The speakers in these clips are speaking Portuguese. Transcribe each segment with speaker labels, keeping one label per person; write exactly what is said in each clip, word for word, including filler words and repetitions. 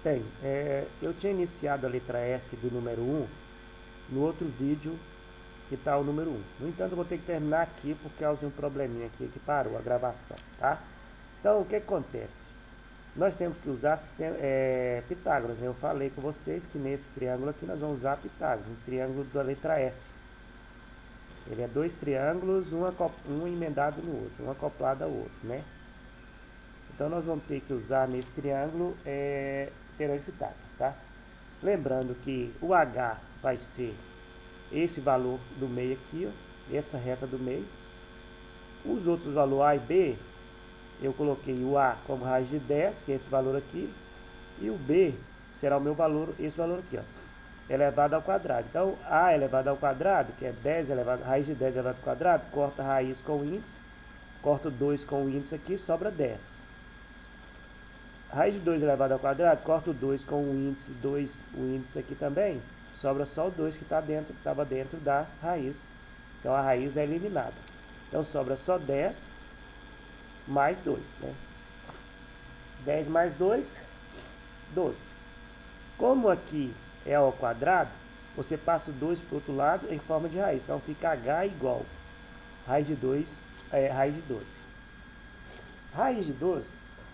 Speaker 1: Bem, é, eu tinha iniciado a letra F do número um no outro vídeo que está o número um. No entanto, eu vou ter que terminar aqui por causa de um probleminha aqui que parou a gravação, tá? Então, o que acontece? Nós temos que usar sistema, é, Pitágoras, né? Eu falei com vocês que nesse triângulo aqui nós vamos usar Pitágoras, um triângulo da letra F. Ele é dois triângulos, um, um emendado no outro, um acoplado ao outro, né? Então, nós vamos ter que usar nesse triângulo é, teorema de Pitágoras, tá? Lembrando que o H vai ser esse valor do meio aqui, ó, essa reta do meio. Os outros valores A e B, eu coloquei o A como raiz de dez, que é esse valor aqui, e o B será o meu valor, esse valor aqui, ó, elevado ao quadrado. Então, A elevado ao quadrado, que é dez elevado, raiz de dez elevado ao quadrado, corta a raiz com o índice, corta dois com o índice aqui, sobra dez. Raiz de dois elevado ao quadrado, corta o dois com o índice dois, o índice aqui também, sobra só o dois que está dentro, que estava dentro da raiz. Então, a raiz é eliminada. Então, sobra só dez mais dois, né? dez mais dois, doze. Como aqui é ao quadrado, você passa o dois para o outro lado em forma de raiz. Então, fica H igual raiz de dois, é, raiz de doze. Raiz de doze,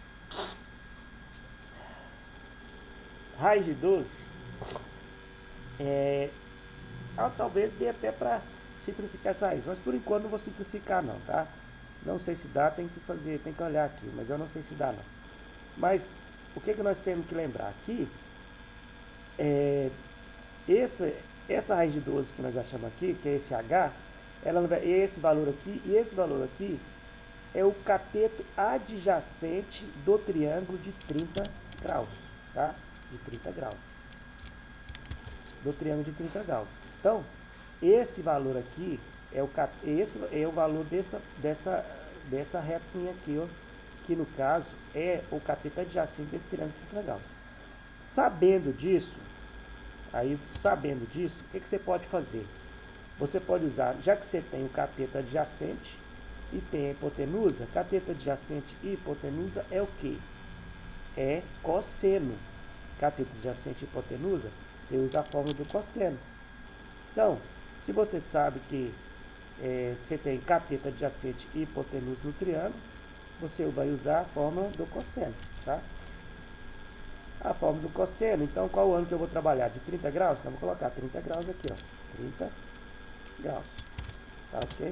Speaker 1: raiz de doze, é, talvez dê até para simplificar essa raiz, mas por enquanto não vou simplificar não, tá? Não sei se dá, tem que fazer, tem que olhar aqui, mas eu não sei se dá não. Mas o que que nós temos que lembrar aqui é essa, essa raiz de doze que nós achamos aqui, que é esse H, ela vai, esse valor aqui e esse valor aqui é o cateto adjacente do triângulo de trinta graus, tá? De trinta graus. Do triângulo de trinta graus. Então, esse valor aqui é o, esse é o valor dessa, dessa, dessa retinha aqui, ó, que no caso é o cateto adjacente desse triângulo de trinta graus. Sabendo disso, aí sabendo disso, o que, que você pode fazer? Você pode usar, já que você tem o cateto adjacente e tem a hipotenusa, cateto adjacente e hipotenusa é o que? É cosseno. Cateto adjacente e hipotenusa, você usa a fórmula do cosseno. Então, se você sabe que é, você tem cateto adjacente e hipotenusa no triângulo, você vai usar a fórmula do cosseno, tá? A fórmula do cosseno, então qual o ângulo que eu vou trabalhar? De trinta graus? Então, vou colocar trinta graus aqui, ó. trinta graus. Tá ok?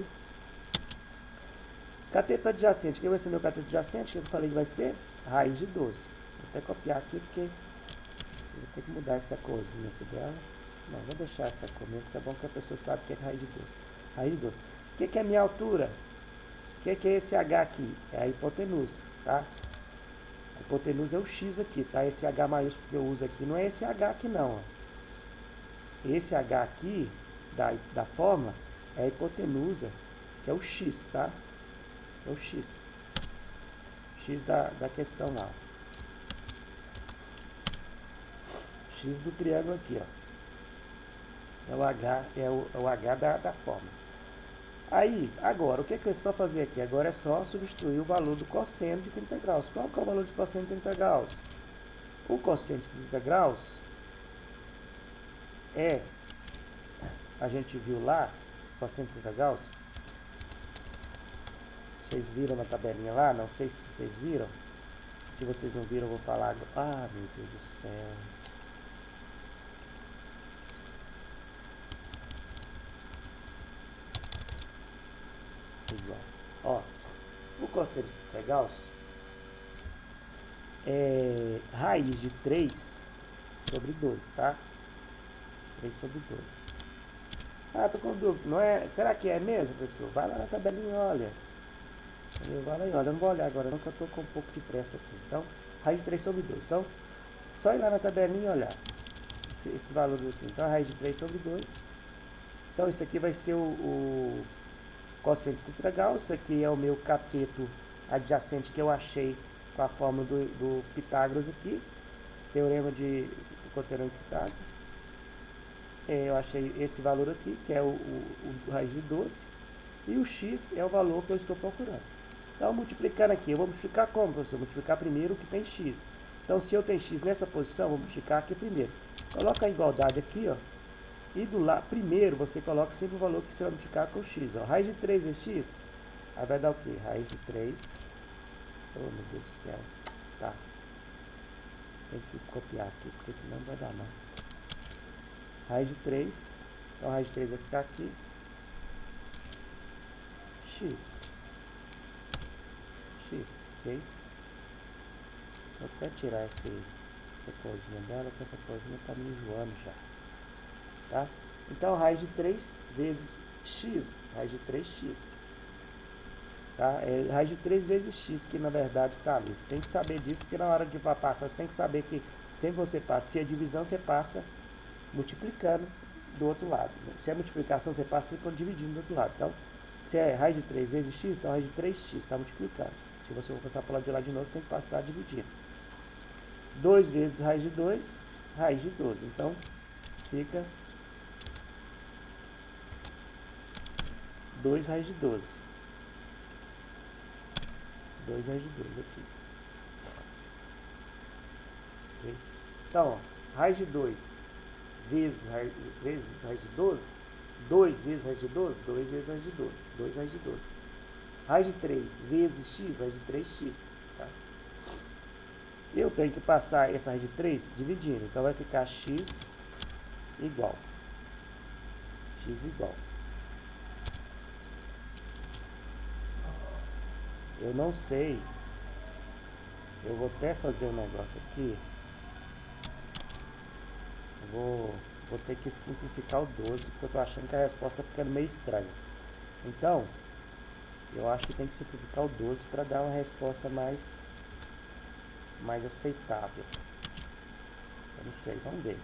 Speaker 1: Cateto adjacente. Quem vai ser meu cateto adjacente? Que eu falei que vai ser raiz de doze. Vou até copiar aqui, porque eu vou ter que mudar essa corzinha aqui dela. Não, vou deixar essa cor mesmo, porque é bom que a pessoa sabe que é raiz de doze. Raiz de doze. O que, que é a minha altura? O que, que é esse H aqui? É a hipotenusa, tá? A hipotenusa é o X aqui, tá? Esse H maiúsculo que eu uso aqui não é esse H aqui não, ó. Esse H aqui, da, da fórmula, é a hipotenusa, que é o X, tá? É o X. X da, da questão lá. X do triângulo aqui, ó. É o H, é o, é o H da, da fórmula. Aí, agora, o que, que é só fazer aqui? Agora é só substituir o valor do cosseno de trinta graus. Qual que é o valor de cosseno de trinta graus? O cosseno de trinta graus é, a gente viu lá, cosseno de trinta graus, vocês viram na tabelinha lá? Não sei se vocês viram. Se vocês não viram, eu vou falar agora. Ah, meu Deus do céu. Igual. Ó, o cosseno de trinta graus é raiz de três sobre dois, tá? três sobre dois. Ah, tô com dúvida. Não é? Será que é mesmo, pessoal? Vai lá na tabelinha e olha. Vai lá e olha. Eu não vou olhar agora, não, que eu tô com um pouco de pressa aqui. Então, raiz de três sobre dois. Então, só ir lá na tabelinha e olhar esse, esse valor aqui. Então, raiz de três sobre dois. Então, isso aqui vai ser o, o cosseno de trinta graus. Isso aqui é o meu cateto adjacente que eu achei com a fórmula do, do Pitágoras aqui. Teorema de, o teorema de Pitágoras. É, eu achei esse valor aqui, que é o, o, o raiz de doze. E o x é o valor que eu estou procurando. Então, multiplicando aqui, eu vou multiplicar como, professor? Multiplicar primeiro o que tem x. Então, se eu tenho x nessa posição, vou multiplicar aqui primeiro. Coloca a igualdade aqui, ó. E do lado, primeiro, você coloca sempre o valor que você vai multiplicar com x, ó. Raiz de três vezes x, aí vai dar o quê? Raiz de três. Oh, meu Deus do céu. Tá. Tem que copiar aqui, porque senão não vai dar não. Raiz de três. Então, a raiz de três vai ficar aqui. X. X, ok? Vou até tirar esse, essa coisinha dela, que essa coisinha tá me enjoando já. Tá? Então, raiz de três vezes x. Raiz de três x. Tá? É raiz de três vezes x, que na verdade está ali. Você tem que saber disso, porque na hora de passar, você tem que saber que sempre você passa, se é divisão, você passa multiplicando do outro lado. Se é multiplicação, você passa dividindo do outro lado. Então, se é raiz de três vezes x, então raiz de três x está multiplicando. Se você for passar para o lado de lá de novo, você tem que passar dividindo. dois vezes raiz de dois, raiz de doze. Então, fica dois raiz de doze. dois raiz de doze aqui. Okay? Então, ó, raiz de dois vezes raiz, vezes raiz de doze, dois vezes raiz de doze, dois vezes raiz de doze, dois raiz de doze. Raiz de três vezes x, raiz de três x. Tá? Eu tenho que passar essa raiz de três dividindo, então vai ficar x igual. X igual. Eu não sei. Eu vou até fazer um negócio aqui. Eu vou, vou ter que simplificar o doze, porque eu tô achando que a resposta tá ficando meio estranha. Então, eu acho que tem que simplificar o doze para dar uma resposta mais, mais aceitável. Eu não sei, vamos ver.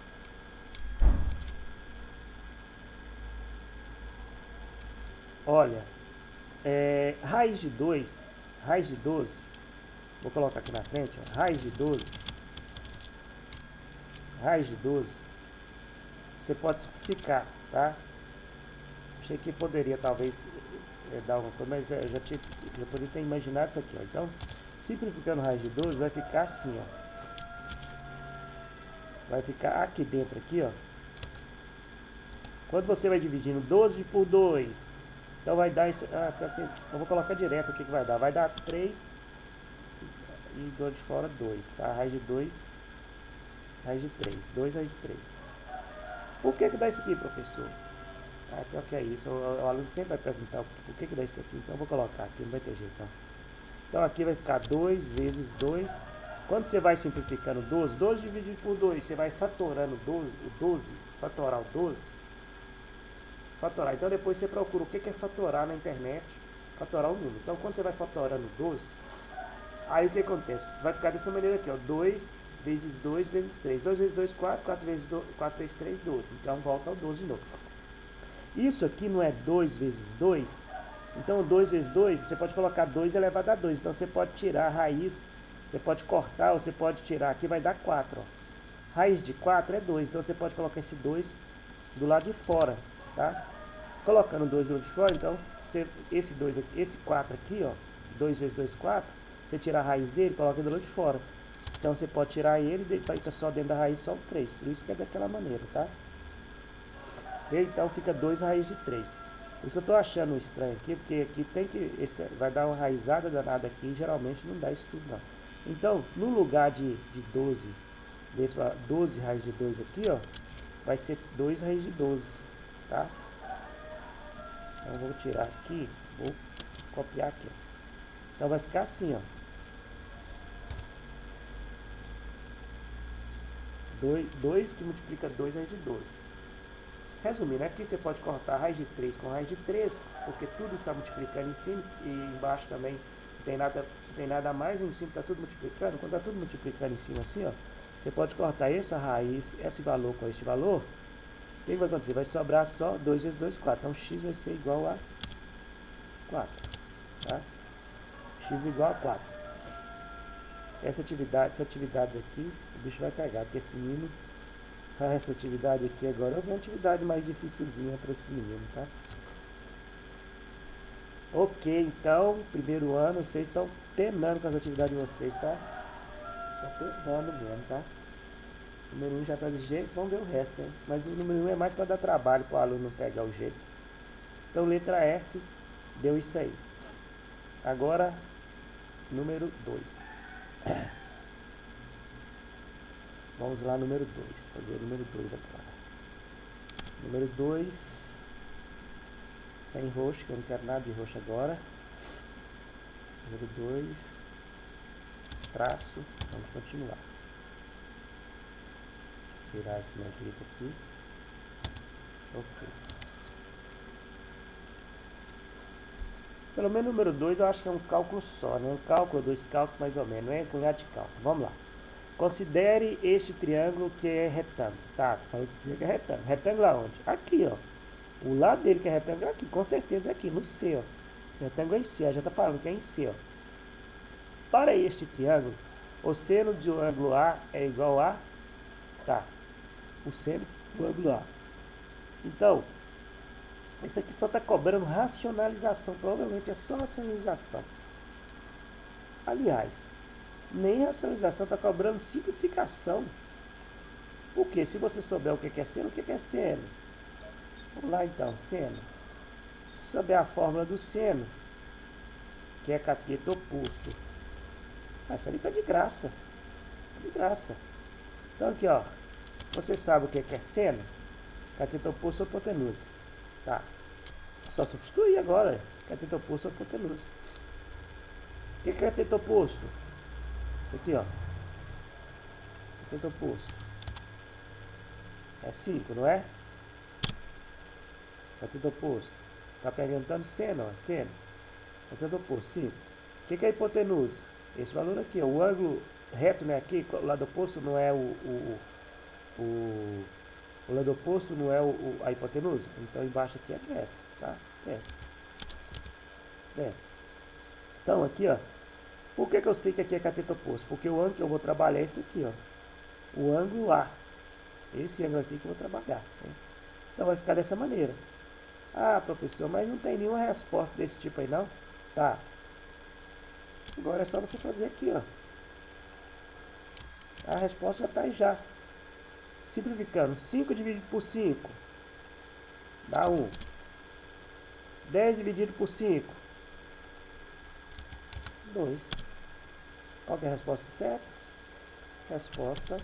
Speaker 1: Olha, é, raiz de dois, raiz de doze, vou colocar aqui na frente, ó, raiz de doze, raiz de doze, você pode simplificar, tá? Achei que poderia talvez é, dar alguma coisa, mas é, eu já, tinha, já poderia ter imaginado isso aqui, ó. Então, simplificando raiz de doze, vai ficar assim, ó. Vai ficar aqui dentro, aqui, ó. Quando você vai dividindo doze por dois, então vai dar isso. Ah, eu vou colocar direto aqui que vai dar. Vai dar três e do de fora dois, tá? Raiz de dois, raiz de três. dois raiz de três. Por que que dá isso aqui, professor? Ah, pior que é isso. O, o aluno sempre vai perguntar por que que dá isso aqui. Então eu vou colocar aqui, não vai ter jeito, não. Então aqui vai ficar dois vezes dois. Quando você vai simplificando doze, doze dividido por dois, você vai fatorando doze, o doze, fatorar o doze. Fatorar. Então depois você procura o que é fatorar na internet, fatorar o número. Então quando você vai fatorando doze, aí o que acontece? Vai ficar dessa maneira aqui, ó, dois vezes dois vezes três. dois vezes dois, quatro, quatro vezes dois, quatro vezes três, doze. Então volta ao doze de novo. Isso aqui não é dois vezes dois. Então dois vezes dois, você pode colocar dois elevado a dois. Então você pode tirar a raiz, você pode cortar, ou você pode tirar aqui, vai dar quatro, ó. Raiz de quatro é dois, então você pode colocar esse dois do lado de fora, tá? Colocando dois do lado de fora, então, você, esse dois aqui, esse quatro aqui, ó, dois vezes dois, quatro, você tira a raiz dele, coloca do lado de fora. Então, você pode tirar ele e fica só dentro da raiz só o três, por isso que é daquela maneira, tá? Então, fica dois raiz de três. Por isso que eu tô achando estranho aqui, porque aqui tem que, esse, vai dar uma raizada danada aqui, e geralmente não dá isso tudo, não. Então, no lugar de, de doze, desse, doze raiz de dois aqui, ó, vai ser dois raiz de doze, tá? Então, eu vou tirar aqui, vou copiar aqui, ó. Então, vai ficar assim, ó. dois que multiplica dois raiz de doze. Resumindo, aqui você pode cortar raiz de três com raiz de três, porque tudo está multiplicando em cima e embaixo também não tem nada, não tem nada a mais, em cima está tudo multiplicando. Quando está tudo multiplicando em cima assim, ó, você pode cortar essa raiz, esse valor com este valor. O que vai acontecer? Vai sobrar só dois vezes dois, quatro. Então x vai ser igual a quatro. Tá? X igual a quatro. Essa atividade, essas atividades aqui, o bicho vai pegar, porque esse menino, essa atividade aqui agora, eu vou uma atividade mais dificilzinha para esse menino, tá? Ok, então, primeiro ano, vocês estão penando com as atividades de vocês, tá? Tô dando mesmo, tá? O número um já tá desse jeito, vamos ver o resto, né? Mas o número um é mais para dar trabalho para o aluno pegar o jeito. Então, letra F, deu isso aí. Agora, número dois. Vamos lá, número dois. Fazer o número dois agora. Número dois. Sem roxo, que eu não quero nada de roxo agora. Número dois. Traço. Vamos continuar. Tirar esse negrito aqui. Ok. Pelo menos o número dois eu acho que é um cálculo só, né? Um cálculo, dois cálculos mais ou menos, não é cunhado de cálculo. Vamos lá. Considere este triângulo que é retângulo. Tá, falei que é retângulo. Retângulo aonde? Aqui, ó. O lado dele que é retângulo é aqui, com certeza é aqui, no C, ó. Retângulo é em C, já está falando que é em C, ó. Para este triângulo, o seno do ângulo A é igual a... Tá, o seno do ângulo A. Então, isso aqui só está cobrando racionalização, provavelmente é só racionalização. Aliás, nem racionalização, está cobrando simplificação. Porque se você souber o que é seno, o que é seno? Vamos lá então, seno. Se souber a fórmula do seno, que é cateto oposto. Ah, isso ali tá de graça. De graça. Então aqui, ó. Você sabe o que é seno? Cateto oposto ou hipotenusa. Tá. Só substituir agora. Cateto oposto ou hipotenusa. O que é cateto oposto? Isso aqui, ó. Cateto oposto. É cinco, não é? Cateto oposto. Tá perguntando seno, ó. Seno. Cateto oposto, cinco. O que é hipotenusa? Esse valor aqui, ó, o ângulo reto, né, aqui, o lado oposto não é o, o, o, o lado oposto não é o, o, a hipotenusa, então embaixo aqui é desce, tá? Desce. Desce. Então aqui, ó, por que que eu sei que aqui é cateto oposto? Porque o ângulo que eu vou trabalhar é esse aqui, ó, o ângulo A, esse ângulo aqui que eu vou trabalhar, né? Então vai ficar dessa maneira. Ah, professor, mas não tem nenhuma resposta desse tipo aí não? Tá. Agora é só você fazer aqui, ó. A resposta já está aí já. Simplificando, cinco dividido por cinco dá um. dez dividido por cinco, dois. Qual que é a resposta certa? Resposta,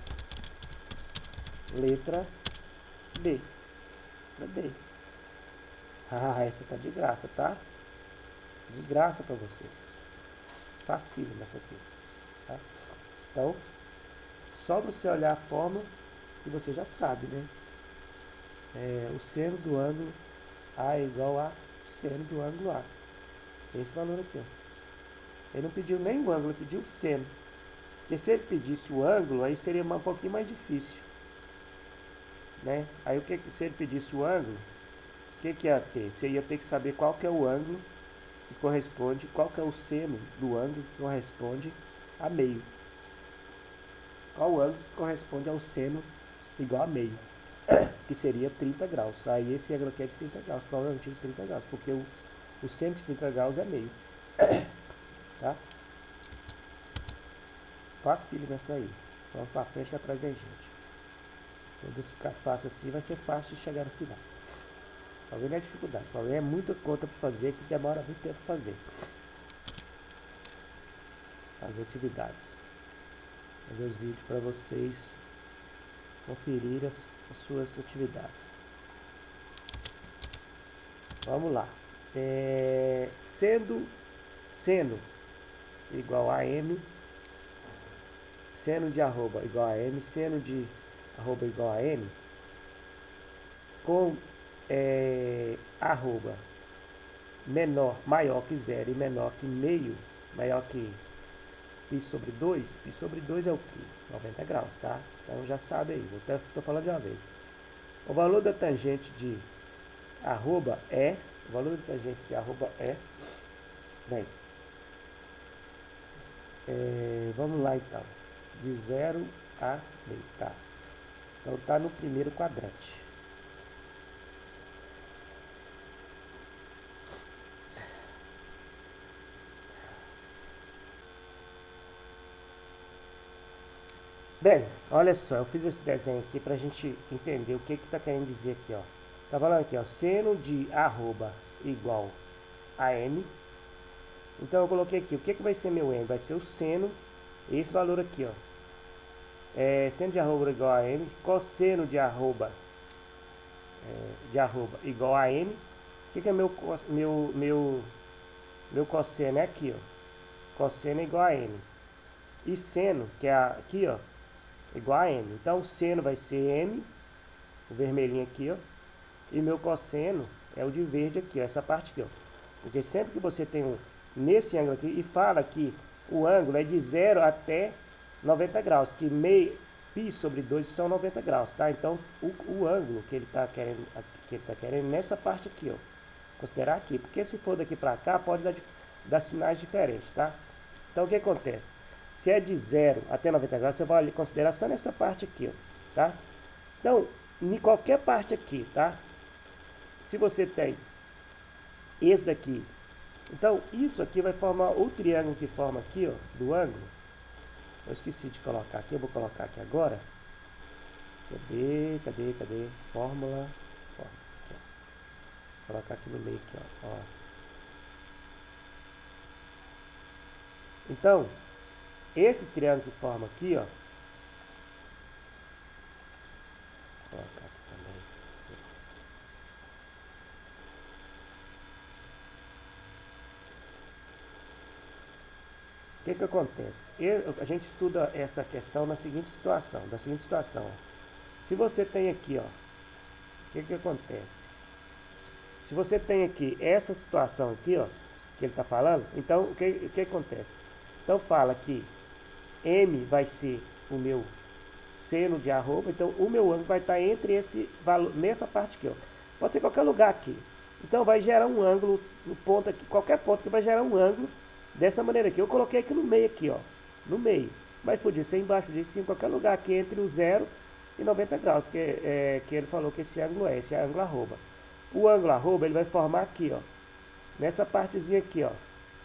Speaker 1: letra D. Letra D. Ah, essa tá de graça, tá? De graça para vocês. Facílimo essa aqui. Tá? Então, só você olhar a fórmula que você já sabe, né? É, o seno do ângulo A é igual a seno do ângulo A. Esse valor aqui, ó. Ele não pediu nem o ângulo, ele pediu o seno. Porque se ele pedisse o ângulo, aí seria um pouquinho mais difícil, né? Aí o que, se ele pedisse o ângulo, o que que ia ter? Você ia ter que saber qual que é o ângulo que corresponde, qual que é o seno do ângulo que corresponde a meio. Qual o ângulo que corresponde ao seno igual a meio, que seria trinta graus. Aí esse ângulo aqui é de trinta graus, provavelmente de trinta graus, porque o, o seno de trinta graus é meio. Tá? Facílimo nessa aí. Vamos pra frente, atrás da gente. Quando isso ficar fácil assim, vai ser fácil de chegar no final. O problema é a dificuldade. O problema é muita conta para fazer, que demora muito tempo para fazer. As atividades. Fazer os vídeos para vocês conferir as, as suas atividades. Vamos lá. É, sendo seno igual a M, seno de arroba igual a M, seno de arroba igual a M, com é, arroba menor, maior que zero e menor que meio, maior que π sobre dois, π sobre dois é o quê? noventa graus, tá? Então já sabe aí, eu estou falando de uma vez. O valor da tangente de arroba é, o valor da tangente de arroba é, bem, é, vamos lá então, de zero a meio, tá? Então está no primeiro quadrante. Bem, olha só, eu fiz esse desenho aqui para a gente entender o que que está querendo dizer aqui, ó. Tá falando aqui, ó, seno de arroba igual a m. Então eu coloquei aqui, o que que vai ser meu m? Vai ser o seno, esse valor aqui, ó. É, seno de arroba igual a m, cosseno de arroba, é, de arroba igual a m. O que que é meu, meu, meu, meu cosseno? É aqui, ó. Cosseno é igual a m. E seno, que é aqui, ó, igual a m. Então o seno vai ser m, o vermelhinho aqui, ó. E meu cosseno é o de verde aqui, ó, essa parte aqui, ó. Porque sempre que você tem um nesse ângulo aqui, e fala que o ângulo é de zero até noventa graus, que meio π sobre dois são noventa graus, tá? Então o, o ângulo que ele está querendo, que ele tá querendo nessa parte aqui, ó, considerar aqui, porque se for daqui para cá pode dar, dar sinais diferentes, tá? Então o que acontece? Se é de zero até noventa graus, você vai considerar só nessa parte aqui, ó, tá? Então, em qualquer parte aqui, tá? Se você tem esse daqui, então isso aqui vai formar o triângulo que forma aqui, ó, do ângulo. Eu esqueci de colocar aqui, eu vou colocar aqui agora. Cadê, cadê, cadê? Fórmula, fórmula aqui, ó. Vou colocar aqui no meio aqui, ó, ó. Então, esse triângulo que forma aqui, ó. Vou colocar aqui também. O que que acontece? Eu, a gente estuda essa questão na seguinte situação, da seguinte situação. Ó. Se você tem aqui, ó, o que que acontece? Se você tem aqui essa situação aqui, ó, que ele está falando, então o que, o que acontece? Então fala que m vai ser o meu seno de arroba, então o meu ângulo vai estar entre esse valor, nessa parte aqui, ó. Pode ser qualquer lugar aqui. Então vai gerar um ângulo no ponto aqui, qualquer ponto que vai gerar um ângulo dessa maneira aqui. Eu coloquei aqui no meio aqui, ó, no meio. Mas podia ser embaixo, podia ser em qualquer lugar aqui entre o zero e noventa graus, que, é, que ele falou que esse ângulo é, esse é ângulo arroba. O ângulo arroba ele vai formar aqui, ó, nessa partezinha aqui, ó.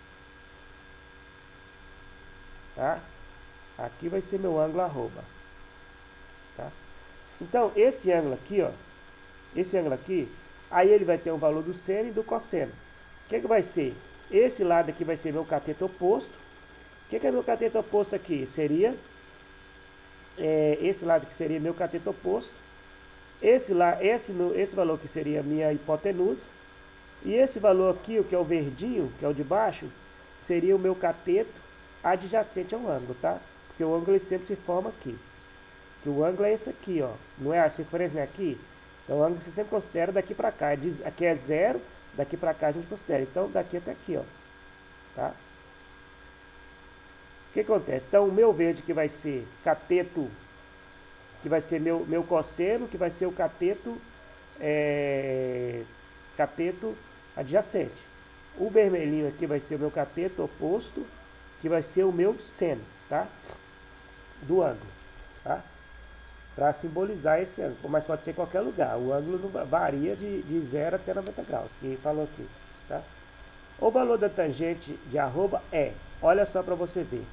Speaker 1: Tá? Aqui vai ser meu ângulo arroba. Tá? Então, esse ângulo aqui, ó, esse ângulo aqui, aí ele vai ter o valor do seno e do cosseno. O que que vai ser? Esse lado aqui vai ser meu cateto oposto. O que que é meu cateto oposto aqui? Seria, é, esse lado que seria meu cateto oposto. Esse, lá, esse, esse valor que seria a minha hipotenusa. E esse valor aqui, o que é o verdinho, que é o de baixo, seria o meu cateto adjacente ao ângulo, tá? Porque o ângulo ele sempre se forma aqui. Que o ângulo é esse aqui, ó. Não é a circunferência, né? Aqui. Então o ângulo você sempre considera daqui para cá. Aqui é zero, daqui para cá a gente considera. Então daqui até aqui, ó. Tá? O que acontece? Então o meu verde que vai ser cateto, que vai ser meu, meu cosseno, que vai ser o cateto, é, cateto adjacente. O vermelhinho aqui vai ser o meu cateto oposto, que vai ser o meu seno, tá? Do ângulo, tá? Para simbolizar esse ângulo, mas pode ser qualquer lugar. O ângulo não varia de, de zero até noventa graus, que falou aqui, tá? O valor da tangente de arroba é, olha só para você ver.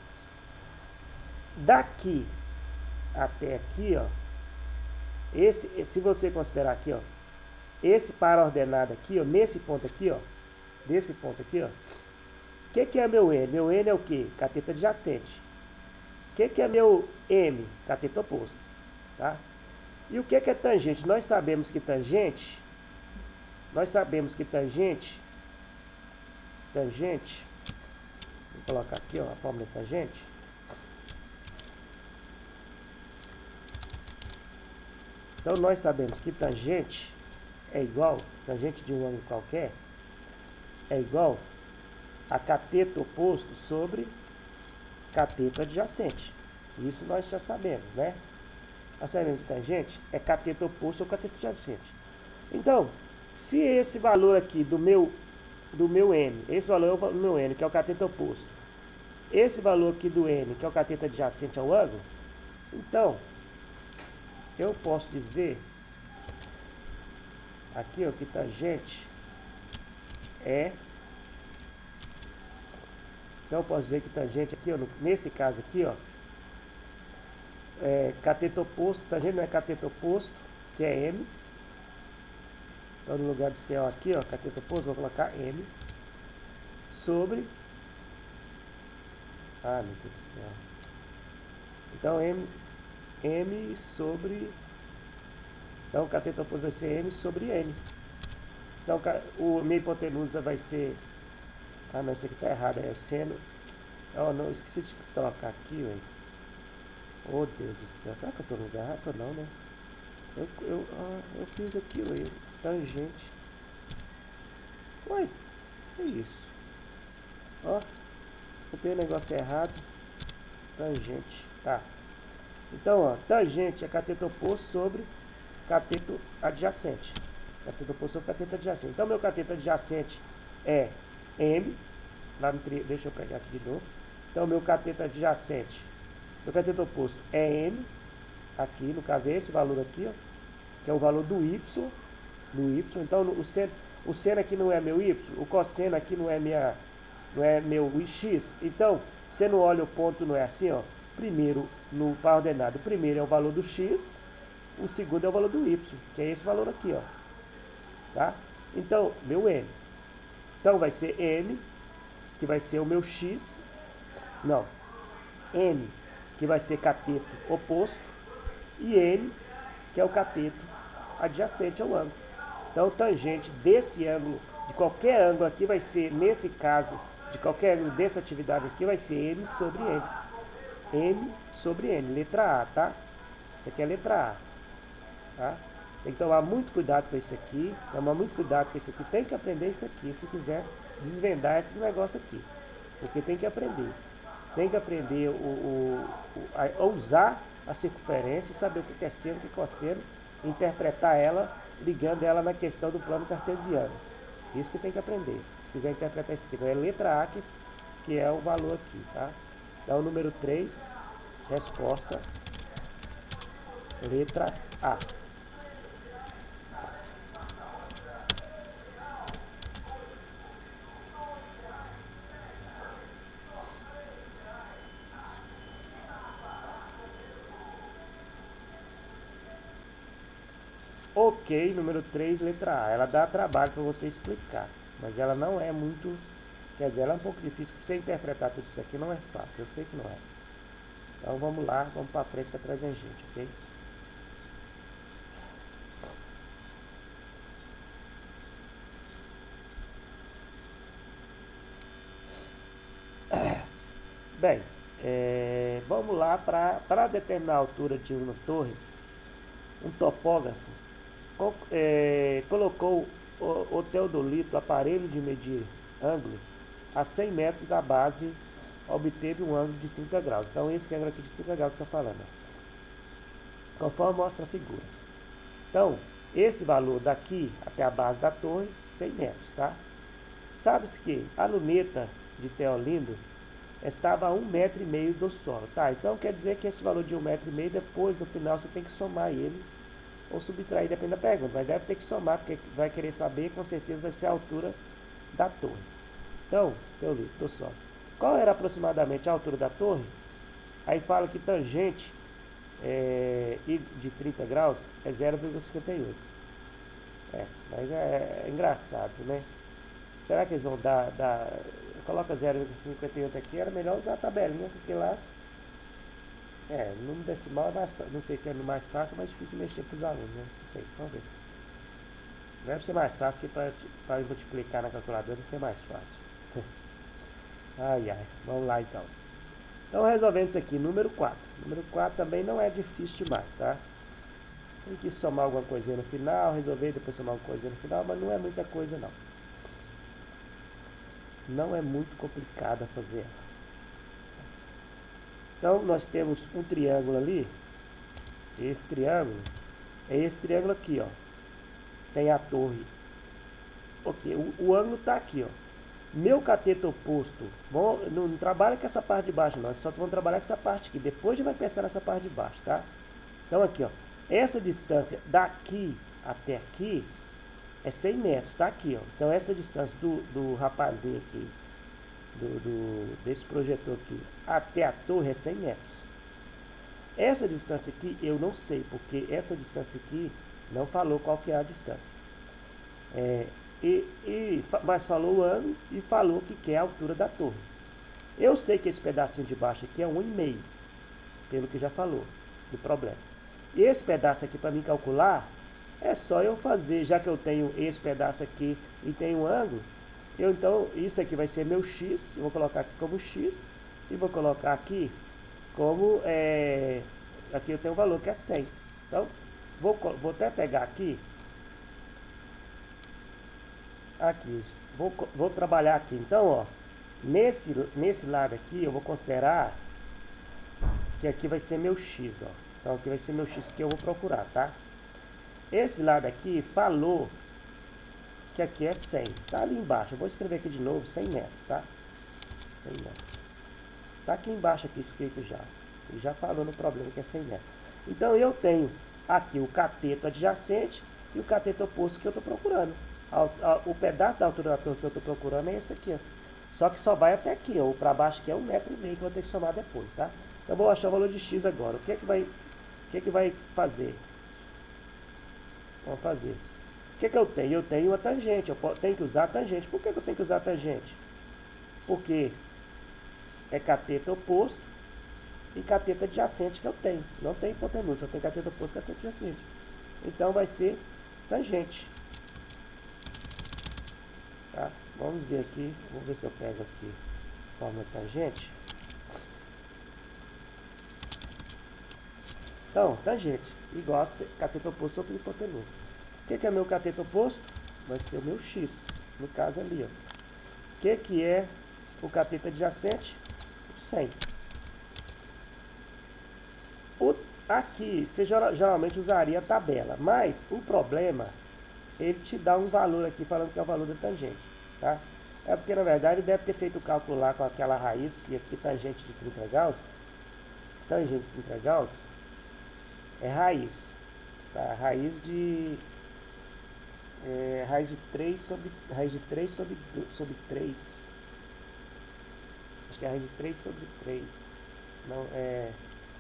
Speaker 1: Daqui até aqui, ó, esse, se você considerar aqui, ó, esse par ordenado aqui, ó, nesse ponto aqui, ó, desse ponto aqui, ó, o que que é meu N? Meu N é o que? Cateto adjacente. O que que é meu M? Cateto oposto, tá? E o que que é tangente? Nós sabemos que tangente, nós sabemos que tangente, tangente, vou colocar aqui, ó, a fórmula de tangente. Então nós sabemos que tangente é igual, tangente de um ângulo qualquer, é igual a cateto oposto sobre cateto adjacente. Isso nós já sabemos, né? Nós sabemos que tangente é cateto oposto ou cateto adjacente. Então, se esse valor aqui do meu, do meu N, esse valor é o meu N, que é o cateto oposto, esse valor aqui do N, que é o cateto adjacente ao ângulo, então, eu posso dizer aqui, ó, que tangente é, então eu posso dizer que tangente aqui, ó, nesse caso aqui, ó, é, cateto oposto, tangente não é cateto oposto, que é M. Então, no lugar de ser ó, aqui, ó, cateto oposto, vou colocar M sobre... Ah, meu Deus do céu. Então, M, M sobre... Então, o cateto oposto vai ser M sobre N. Então, o minha hipotenusa vai ser... Ah, não, isso aqui tá errado, é o seno... Oh, não, esqueci de trocar aqui, velho. Oh, Deus do céu. Será que eu tô no lugar errado? Não, né? Eu, eu, ah, eu fiz aquilo aí. Tangente. Ué, que isso? Ó, copiei o negócio errado. Tangente. Tá. Então, ó, tangente é cateto oposto sobre cateto adjacente. Cateto oposto sobre cateto adjacente. Então, meu cateto adjacente é M. Lá no tri... Deixa eu pegar aqui de novo. Então, meu cateto adjacente, meu cateto oposto é M. Aqui, no caso, é esse valor aqui, ó, que é o valor do Y. Do Y. Então, o seno, o seno aqui não é meu Y. O cosseno aqui não é, minha, não é meu X. Então, você não olha o ponto, não é assim, ó. Primeiro, no par ordenado, o primeiro é o valor do X. O segundo é o valor do Y, que é esse valor aqui, ó. Tá? Então, meu M. Então, vai ser M, que vai ser o meu X. Não. M, que vai ser cateto oposto. E N, que é o cateto adjacente ao ângulo. Então, o tangente desse ângulo, de qualquer ângulo aqui, vai ser, nesse caso, de qualquer ângulo dessa atividade aqui, vai ser M sobre N. M sobre N, letra A, tá? Isso aqui é a letra A. Tá? Tem que tomar muito cuidado com isso aqui. Tomar muito cuidado com isso aqui. Tem que aprender isso aqui, se quiser desvendar esses negócios aqui. Porque tem que aprender. Tem que aprender o, o, o, a usar a circunferência, saber o que é seno, o que é cosseno, interpretar ela, ligando ela na questão do plano cartesiano. Isso que tem que aprender. Se quiser interpretar isso aqui, então é letra A que, que é o valor aqui, tá? Então, número três, resposta, letra A. Ok, número três, letra A. Ela dá trabalho para você explicar, mas ela não é muito... Quer dizer, ela é um pouco difícil, porque você interpretar tudo isso aqui não é fácil, eu sei que não é. Então vamos lá, vamos para frente para trás da gente, ok? Bem, é, vamos lá para determinar a altura de uma torre. Um topógrafo é, colocou o, o teodolito, aparelho de medir ângulo, a cem metros da base, obteve um ângulo de trinta graus. Então, esse ângulo aqui de trinta graus que está falando, conforme mostra a figura. Então, esse valor daqui até a base da torre, cem metros, tá? Sabe-se que a luneta de Teolindo estava a um metro e meio do solo, tá? Então, quer dizer que esse valor de um metro e meio, depois, no final, você tem que somar ele ou subtrair, depende da pergunta, mas deve ter que somar, porque vai querer saber, com certeza vai ser a altura da torre. Então, eu li, do solo. Qual era aproximadamente a altura da torre? Aí fala que tangente é, de trinta graus é zero vírgula cinquenta e oito. É, mas é, é engraçado, né? Será que eles vão dar... dar coloca zero vírgula cinquenta e oito aqui, era melhor usar a tabelinha, porque lá... É, número decimal é mais, não sei se é mais fácil, mas difícil mexer para os alunos, né? Não sei, vamos ver. Deve ser mais fácil que para multiplicar na calculadora, deve ser mais fácil. Ai, ai, vamos lá então. Então, resolvendo isso aqui, número quatro. Número quatro também não é difícil demais, tá? Tem que somar alguma coisinha no final, resolver, depois somar alguma coisinha no final, mas não é muita coisa não. Não é muito complicado a fazer. Então, nós temos um triângulo ali. Esse triângulo é esse triângulo aqui, ó. Tem a torre. Ok, o, o ângulo está aqui, ó. Meu cateto oposto, bom, não, não trabalha com essa parte de baixo, não. Só vamos trabalhar com essa parte aqui. Depois a gente vai pensar nessa parte de baixo, tá? Então, aqui, ó. Essa distância daqui até aqui é cem metros, tá aqui, ó. Então, essa distância do, do rapazinho aqui, do, do, desse projetor aqui, até a torre é cem metros. Essa distância aqui eu não sei, porque essa distância aqui não falou qual que é a distância. É, e, e, mas falou o ângulo e falou que quer a altura da torre. Eu sei que esse pedacinho de baixo aqui é um vírgula cinco, pelo que já falou do problema. E esse pedaço aqui para mim calcular, é só eu fazer, já que eu tenho esse pedaço aqui e tenho um ângulo, eu, então isso aqui vai ser meu x, eu vou colocar aqui como x, e vou colocar aqui como, é, aqui eu tenho um valor que é cem. Então, vou, vou até pegar aqui, aqui, vou, vou trabalhar aqui, então, ó, nesse, nesse lado aqui, eu vou considerar que aqui vai ser meu x, ó, então aqui vai ser meu x que eu vou procurar, tá? Esse lado aqui falou que aqui é cem, tá ali embaixo, eu vou escrever aqui de novo, cem metros, tá? cem metros. Tá aqui embaixo aqui escrito já, ele já falou no problema que é cem metros. Então eu tenho aqui o cateto adjacente e o cateto oposto que eu estou procurando. O pedaço da altura da torre que eu estou procurando é esse aqui, ó. Só que só vai até aqui, ó, para baixo que é um metro e meio que eu vou ter que somar depois, tá? Então eu vou achar o valor de x agora. O que é que vai, o que é que vai fazer? Vamos fazer. O que é que eu tenho? Eu tenho a tangente, eu tenho que usar a tangente. Por que que eu tenho que usar a tangente? Porque é cateto oposto e cateto adjacente que eu tenho. Não tem hipotenusa, eu tenho cateto oposto e cateto adjacente. Então vai ser tangente. Tá? Vamos ver aqui, vamos ver se eu pego aqui a fórmula tangente. Então, tangente, igual a cateto oposto sobre hipotenusa. O que, que é meu cateto oposto? Vai ser o meu x, no caso ali, ó. O que, que é o cateto adjacente? O cem. O, aqui, você geralmente usaria a tabela, mas o problema, ele te dá um valor aqui, falando que é o valor da tangente, tá? É porque, na verdade, ele deve ter feito o cálculo lá com aquela raiz, que aqui tangente de trinta graus, tangente de trinta graus, é raiz, tá? Raiz de... É, raiz de três sobre... Raiz de três sobre, sobre três. Acho que é raiz de três sobre três. Não, é...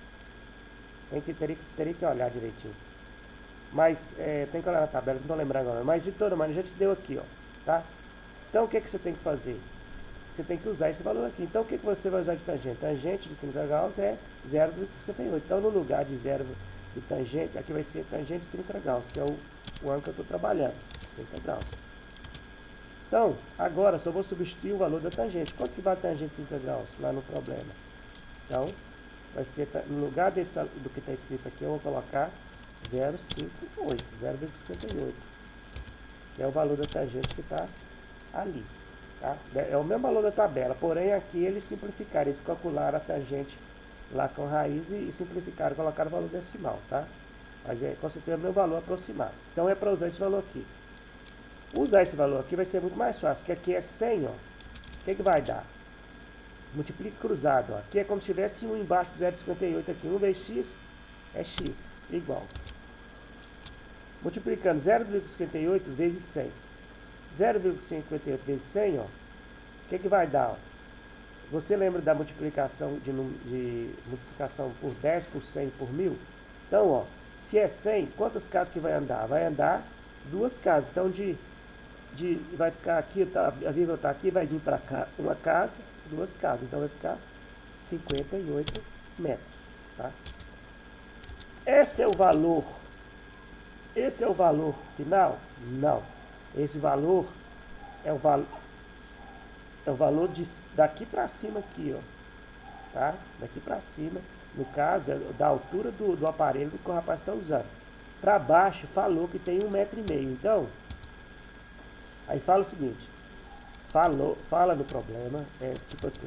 Speaker 1: Tem que, teria, teria que olhar direitinho. Mas, é, tem que olhar na tabela, não estou lembrando agora. Mas, de toda maneira, já te deu aqui, ó, tá? Então, o que, que você tem que fazer? Você tem que usar esse valor aqui. Então, o que, que você vai usar de tangente? Tangente de trinta graus é zero vírgula cinquenta e oito. Então, no lugar de zero de tangente, aqui vai ser tangente de trinta graus, que é o, o ângulo que eu estou trabalhando. trinta graus. Então, agora, só vou substituir o valor da tangente. Quanto que vai a tangente de trinta graus lá no problema? Então, vai ser, no lugar desse, do que está escrito aqui, eu vou colocar zero vírgula cinquenta e oito, zero vírgula cinquenta e oito, que é o valor da tangente que está ali, tá? É o mesmo valor da tabela, porém aqui eles simplificaram, eles calcularam a tangente lá com raiz e simplificaram, colocaram o valor decimal, tá? Mas é com certeza o meu valor aproximado. Então é para usar esse valor aqui. Usar esse valor aqui vai ser muito mais fácil, que aqui é cem, ó. O que que vai dar? Multiplica cruzado, ó. Aqui é como se tivesse um embaixo do zero vírgula cinquenta e oito aqui, um vezes x é x, igual. Multiplicando zero vírgula cinquenta e oito vezes cem. zero vírgula cinquenta e oito vezes cem, ó. O que que vai dar, ó? Você lembra da multiplicação de, de multiplicação por dez, por cem, por mil? Então, ó, se é cem, quantas casas que vai andar? Vai andar duas casas. Então, de, de vai ficar aqui, tá, a vírgula está aqui, vai vir para cá uma casa, duas casas. Então, vai ficar cinquenta e oito metros, tá? Esse é o valor. Esse é o valor final? Não. Esse valor é o valor é o valor de, daqui para cima aqui, ó, tá? Daqui para cima, no caso, é da altura do, do aparelho que o rapaz está usando. Para baixo, falou que tem um metro e meio. Então, aí fala o seguinte, falou, fala no problema, é tipo assim,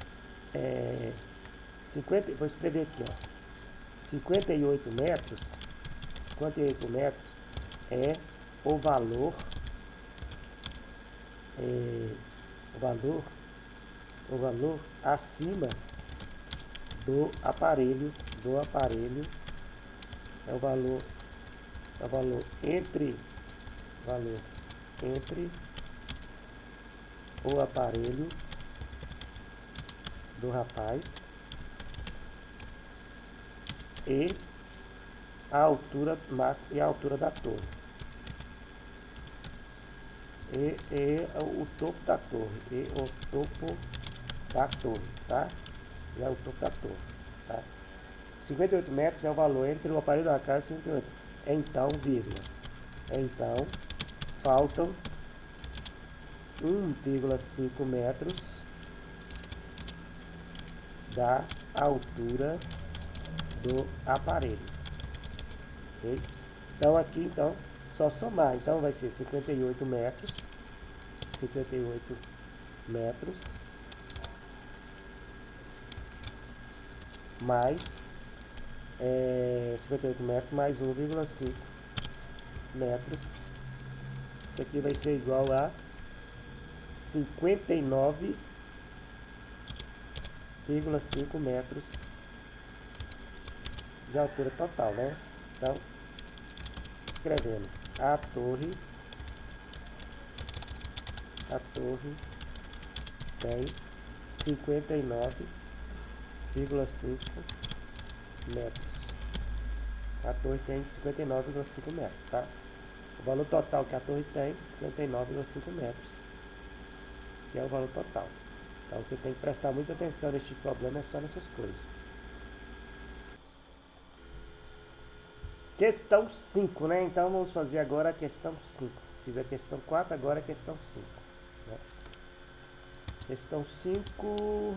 Speaker 1: é, cinquenta, vou escrever aqui, ó, cinquenta e oito metros, cinquenta e oito metros é o valor, é, o valor, o valor acima do aparelho, do aparelho, é o valor, é o valor entre, valor entre o aparelho do rapaz e a altura máxima e a altura da torre. E, e o topo da torre. E o topo da torre, tá? E é o topo da torre, tá? cinquenta e oito metros é o valor entre o aparelho da casa e cinquenta e oito. Então, vírgula. Então, faltam um vírgula cinco metros da altura do aparelho. Okay? Então aqui, então, só somar. Então vai ser cinquenta e oito metros. cinquenta e oito metros. Mais é, cinquenta e oito metros mais um vírgula cinco metros. Isso aqui vai ser igual a cinquenta e nove vírgula cinco metros de altura total, né? Então, escrevendo a torre, a torre tem cinquenta e nove vírgula cinco metros. A torre tem cinquenta e nove vírgula cinco metros, tá? O valor total que a torre tem, cinquenta e nove vírgula cinco metros, que é o valor total. Então você tem que prestar muita atenção neste problema, é só nessas coisas. Questão cinco, né? Então vamos fazer agora a questão cinco. Fiz a questão quatro, agora a questão cinco. Né? Questão cinco.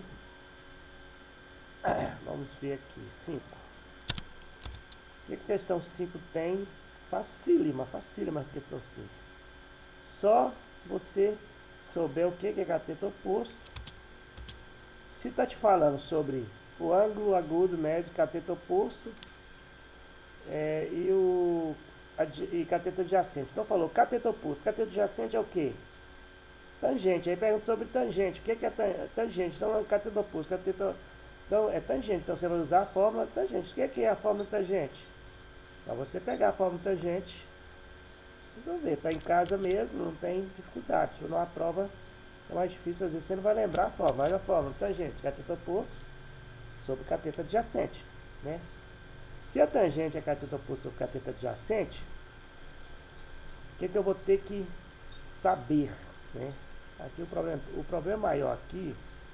Speaker 1: Vamos ver aqui. cinco. O que a questão cinco tem? Facílima, facílima a questão cinco. Só você souber o que é cateto oposto. Se está te falando sobre o ângulo agudo, médio, cateto oposto é, e o e cateto adjacente. Então falou cateto oposto. Cateto adjacente é o que? Tangente. Aí pergunta sobre tangente. O que é tangente? Então é cateto oposto. Cateto, então é tangente. Então você vai usar a fórmula tangente. O que é a fórmula tangente? Para você pegar a fórmula tangente, vamos ver, está em casa mesmo, não tem dificuldade. Se for numa prova é mais difícil, às vezes você não vai lembrar a fórmula. Mas a fórmula tangente, cateto oposto sobre cateto adjacente, né? Se a tangente é cateto oposto sobre cateto adjacente, o que, que eu vou ter que saber, né? Aqui o problema, o problema maior aqui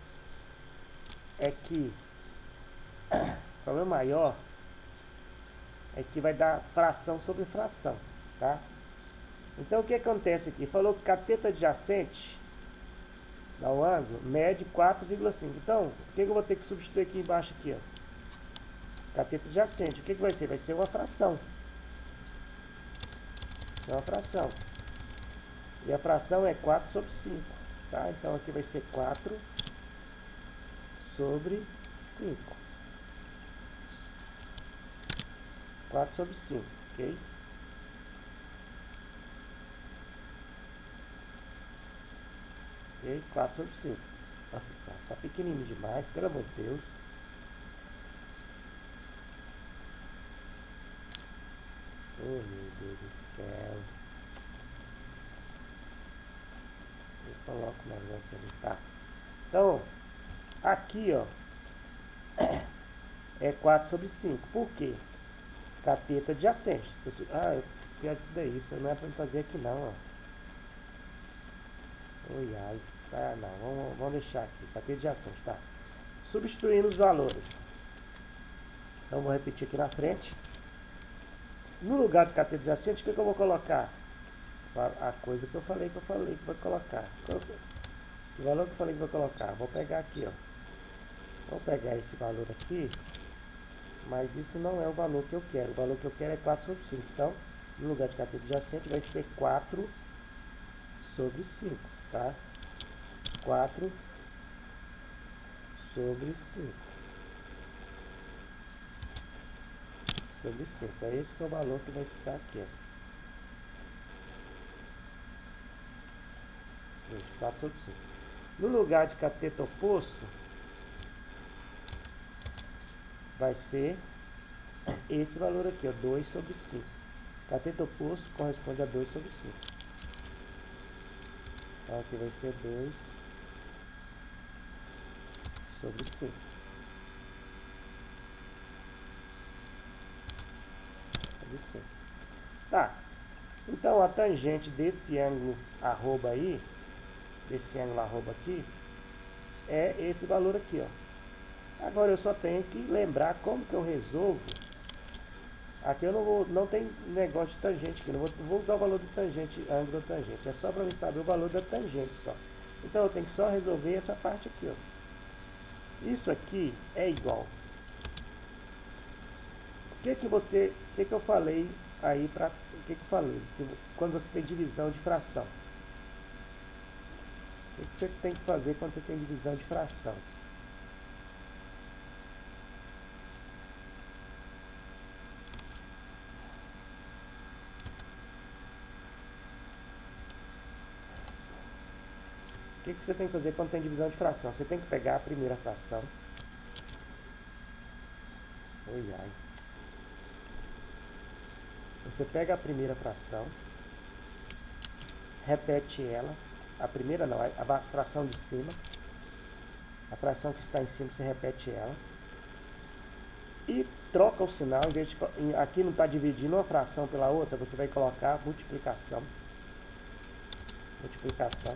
Speaker 1: é que o problema maior é que vai dar fração sobre fração, tá? Então o que acontece aqui? Falou que cateto adjacente dá um ângulo, mede quatro vírgula cinco. Então, o que, que eu vou ter que substituir aqui embaixo aqui, ó? Cateto adjacente. O que, que vai ser? Vai ser uma fração. Vai ser uma fração. E a fração é quatro sobre cinco, tá? Então aqui vai ser quatro sobre cinco. quatro sobre cinco, ok? Ok? quatro sobre cinco. Nossa senhora, tá pequenininho demais, pelo amor de Deus. Oh, meu Deus do céu. Eu coloco o negócio ali, tá? Então, aqui, ó, é quatro sobre cinco. Por quê? Cateto adjacente. Ah, pior de tudo é isso. Não é pra fazer aqui não, ó. Oi, ai. Tá, não. Vamos, vamos deixar aqui. Cateto adjacente, tá? Substituindo os valores. Então, vou repetir aqui na frente. No lugar de cateto adjacente, o que, que eu vou colocar? A, a coisa que eu falei que eu falei que vou colocar. O valor que eu falei que vou colocar. Vou pegar aqui, ó. Vou pegar esse valor aqui. Mas isso não é o valor que eu quero. O valor que eu quero é quatro sobre cinco. Então, no lugar de cateto adjacente, vai ser quatro sobre cinco, tá? quatro sobre cinco. Sobre cinco. É esse que é o valor que vai ficar aqui, ó. quatro sobre cinco. No lugar de cateto oposto, vai ser esse valor aqui, ó, dois sobre cinco. Cateto oposto corresponde a dois sobre cinco. Então aqui vai ser dois sobre cinco. de C. Tá. Então, a tangente desse ângulo arroba aí, desse ângulo arroba aqui, é esse valor aqui, ó. Agora eu só tenho que lembrar como que eu resolvo. Aqui eu não vou, não tem negócio de tangente aqui, não vou, vou usar o valor do tangente, ângulo da tangente. É só para mim saber o valor da tangente só. Então eu tenho que só resolver essa parte aqui, ó. Isso aqui é igual. O que que você, o que que eu falei aí para, o que que eu falei? Que quando você tem divisão de fração. O que que você tem que fazer quando você tem divisão de fração? O que que você tem que fazer quando tem divisão de fração? Você tem que pegar a primeira fração. Oi, ai. Você pega a primeira fração, repete ela, a primeira não, a fração de cima, a fração que está em cima você repete ela, e troca o sinal, em vez de, aqui não está dividindo uma fração pela outra, você vai colocar multiplicação, multiplicação,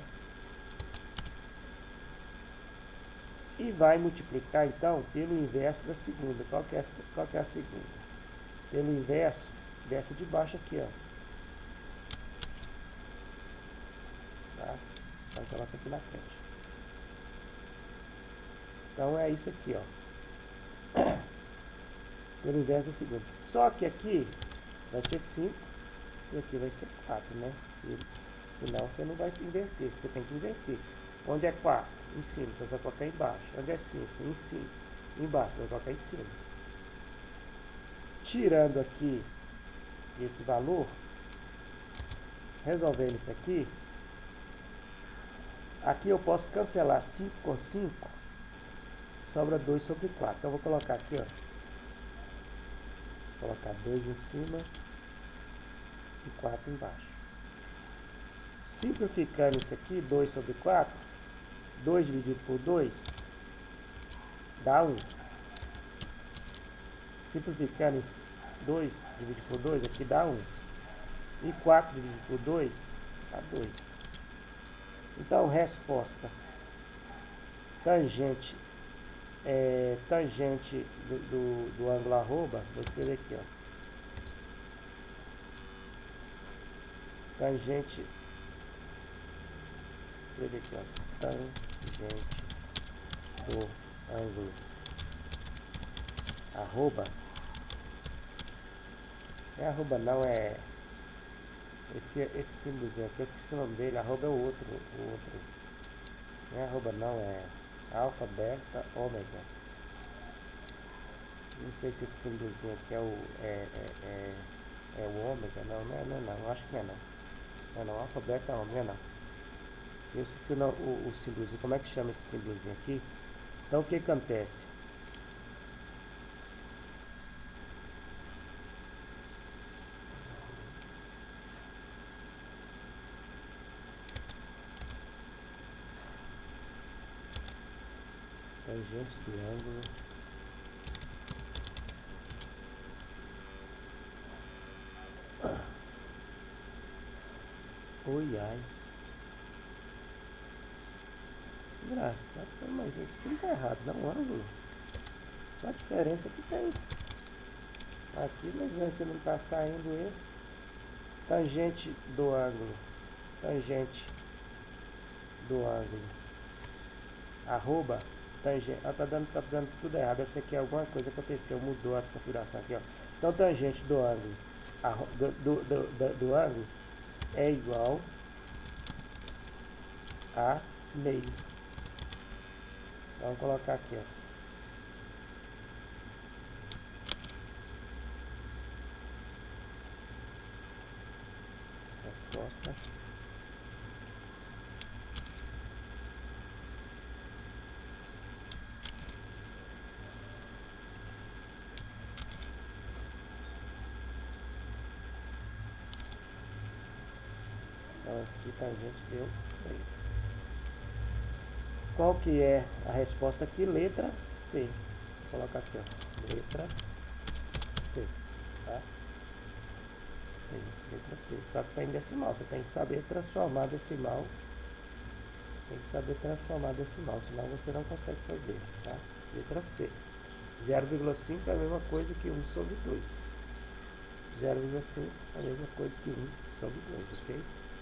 Speaker 1: e vai multiplicar então pelo inverso da segunda. Qual que é, qual que é a segunda? Pelo inverso dessa de baixo aqui, ó. Tá? Então coloca aqui na frente. Então é isso aqui, ó. Pelo inverso da segunda. Só que aqui vai ser cinco e aqui vai ser quatro, né? E, senão você não vai inverter, você tem que inverter. Onde é quatro? Em cima, então você vai colocar embaixo. Onde é cinco? Em cima. Embaixo, você vai colocar em cima. Tirando aqui esse valor, resolvendo isso aqui, aqui eu posso cancelar cinco com cinco, sobra dois sobre quatro. Então eu vou colocar aqui, ó, vou colocar dois em cima e quatro embaixo. Simplificando isso aqui, dois sobre quatro, dois dividido por dois dá um. Simplificando isso, dois dividido por dois, aqui dá um. E quatro dividido por dois dá dois. Então, resposta. Tangente, é, tangente do, do, do ângulo arroba, vou escrever aqui, ó. Tangente, vou escrever aqui, ó. Tangente do ângulo arroba. É arroba não, é esse, esse símbolozinho aqui, eu esqueci o nome dele. Arroba é o outro, o outro. Não é arroba não, é alfa, beta, ômega. Não sei se esse símbolozinho aqui é o é, é, é, é o ômega. Não, não é não, não, acho que não é não. Não é não, alfa, beta, ômega não. Eu esqueci o, o, o símbolozinho, como é que chama esse símbolozinho aqui? Então o que acontece? Tangente do ângulo oi ai, engraçado, mas isso aqui não tá errado não, o ângulo, a diferença que tem aqui, mas você não tá saindo ele. Tangente do ângulo, tangente do ângulo arroba tangente, ah, tá dando, tá dando tudo errado, essa aqui é alguma coisa que aconteceu, mudou as configurações aqui, ó. Então tangente do ângulo arro, do, do, do, do, do ângulo é igual a meio. Vamos colocar aqui, ó. Resposta. Então aqui tangente deu meio. Qual que é a resposta aqui? Letra C. Vou colocar aqui, ó. Letra C. Tá? Aí, letra C. Só que está em decimal, você tem que saber transformar decimal. Tem que saber transformar decimal, senão você não consegue fazer, tá? Letra C. zero vírgula cinco é a mesma coisa que um sobre dois. zero vírgula cinco é a mesma coisa que um sobre dois, ok?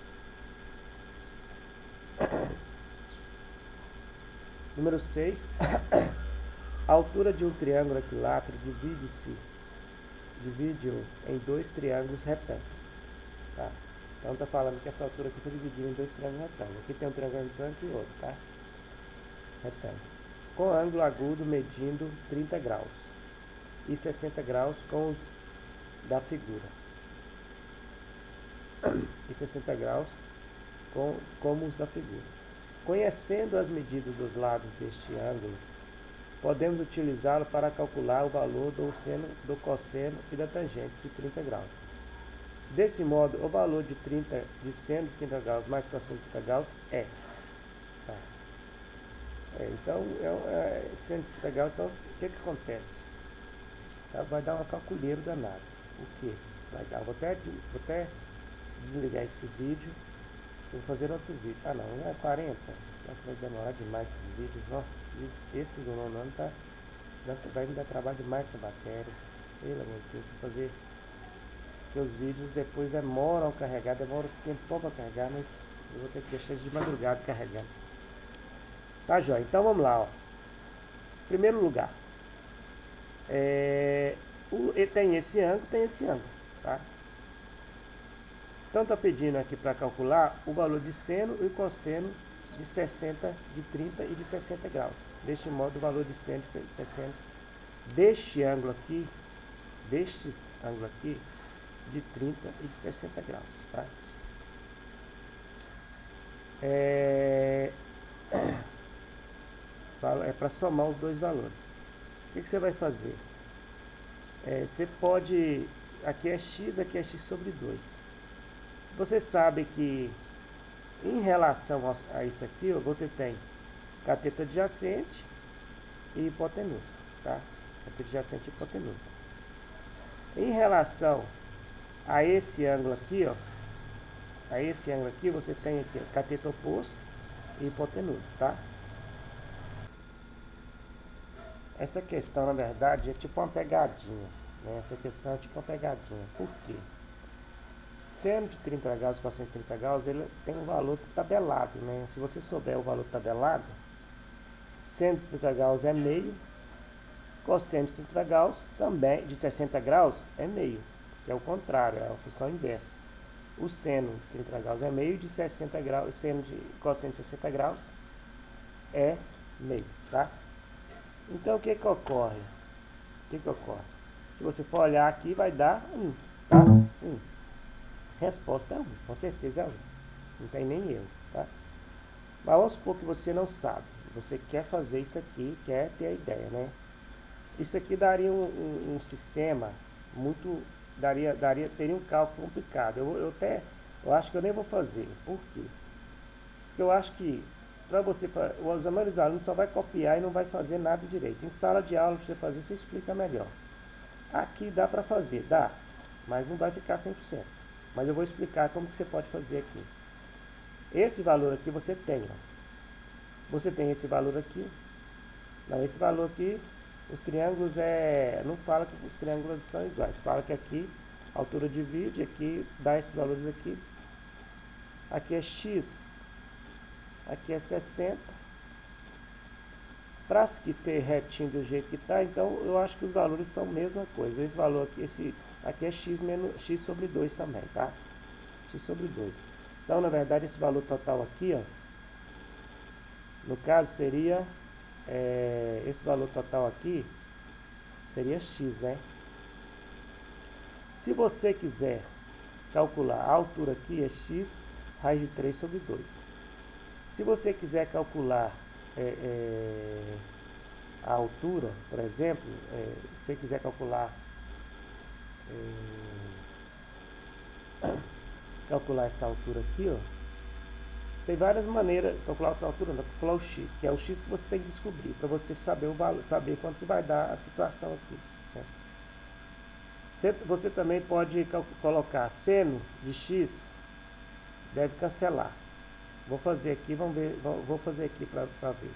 Speaker 1: Número seis. A altura de um triângulo equilátero divide-se divide-o em dois triângulos retângulos. Tá? Então está falando que essa altura aqui está dividida em dois triângulos retângulos. Aqui tem um triângulo retângulo e outro, tá? Retângulo. Com ângulo agudo medindo trinta graus e sessenta graus com os da figura. E sessenta graus com, como os da figura. Conhecendo as medidas dos lados deste ângulo, podemos utilizá-lo para calcular o valor do seno, do cosseno e da tangente de trinta graus. Desse modo, o valor de, trinta, de seno de trinta graus mais cosseno de trinta graus é. Tá. É então, é, é, seno de trinta graus, então, o que, que acontece? Tá, vai dar uma calculeira danada. O que? Vai dar. Vou até, vou até desligar esse vídeo. Vou fazer outro vídeo. Ah, não, não é quarenta. Vai demorar demais esses vídeos. Nossa, esse, vídeo, esse do nono ano tá, vai me dar trabalho demais essa matéria. Pelo amor de Deus, vou fazer. Porque os vídeos depois demoram a carregar, demoram tempo para carregar, mas eu vou ter que deixar de madrugada carregando. Tá, joia? Então vamos lá, ó. Primeiro lugar. É, o, tem esse ângulo, tem esse ângulo, tá? Então está pedindo aqui para calcular o valor de seno e cosseno de sessenta, de trinta e de sessenta graus. Deste modo, o valor de seno de sessenta deste ângulo aqui, destes ângulos aqui, de trinta e de sessenta graus, tá? É, é para somar os dois valores. O que, que você vai fazer? É, você pode, aqui é x, aqui é x sobre dois. Você sabe que em relação a, a isso aqui, ó, você tem cateto adjacente e hipotenusa, tá? Cateto adjacente e hipotenusa. Em relação a esse ângulo aqui, ó, a esse ângulo aqui, você tem aqui ó, cateto oposto e hipotenusa, tá? Essa questão, na verdade, é tipo uma pegadinha, né? Essa questão é tipo uma pegadinha. Por quê? Seno de trinta graus, cosseno de trinta graus, ele tem um valor tabelado, né? Se você souber o valor tabelado, seno de trinta graus é meio, cosseno de trinta graus também, de sessenta graus, é meio, que é o contrário, é a função inversa. O seno de trinta graus é meio, de sessenta graus, o seno de cosseno de sessenta graus é meio, tá? Então, o que que ocorre? O que que ocorre? Se você for olhar aqui, vai dar um, tá? um. Resposta é um, com certeza é um. Não tem nem erro, tá? Mas vamos supor que você não sabe. Você quer fazer isso aqui, quer ter a ideia, né? Isso aqui daria um, um, um sistema muito... Daria, daria, teria um cálculo complicado. Eu, eu até... Eu acho que eu nem vou fazer. Por quê? Porque eu acho que para você... Os maioria dos alunos só vai copiar e não vai fazer nada direito. Em sala de aula, para você fazer, você explica melhor. Aqui dá para fazer, dá. Mas não vai ficar cem por cento. Mas eu vou explicar como que você pode fazer aqui. Esse valor aqui você tem, ó. Você tem esse valor aqui. Não, esse valor aqui, os triângulos é... Não fala que os triângulos são iguais. Fala que aqui, a altura divide, aqui dá esses valores aqui. Aqui é x. Aqui é sessenta. Para que ser retinho do jeito que está, então eu acho que os valores são a mesma coisa. Esse valor aqui, esse... Aqui é x, menos, x sobre dois também, tá? X sobre dois. Então, na verdade, esse valor total aqui, ó, no caso, seria... É, esse valor total aqui seria x, né? Se você quiser calcular a altura aqui, é x raiz de três sobre dois. Se você quiser calcular é, é, a altura, por exemplo, é, se você quiser calcular... É, calcular essa altura aqui, ó. Tem várias maneiras de calcular a altura, não, calcular o x, que é o x que você tem que descobrir, para você saber o valor, saber quanto que vai dar a situação aqui, né? Você, você também pode colocar seno de x, deve cancelar. Vou fazer aqui, vamos ver, vou fazer aqui para ver.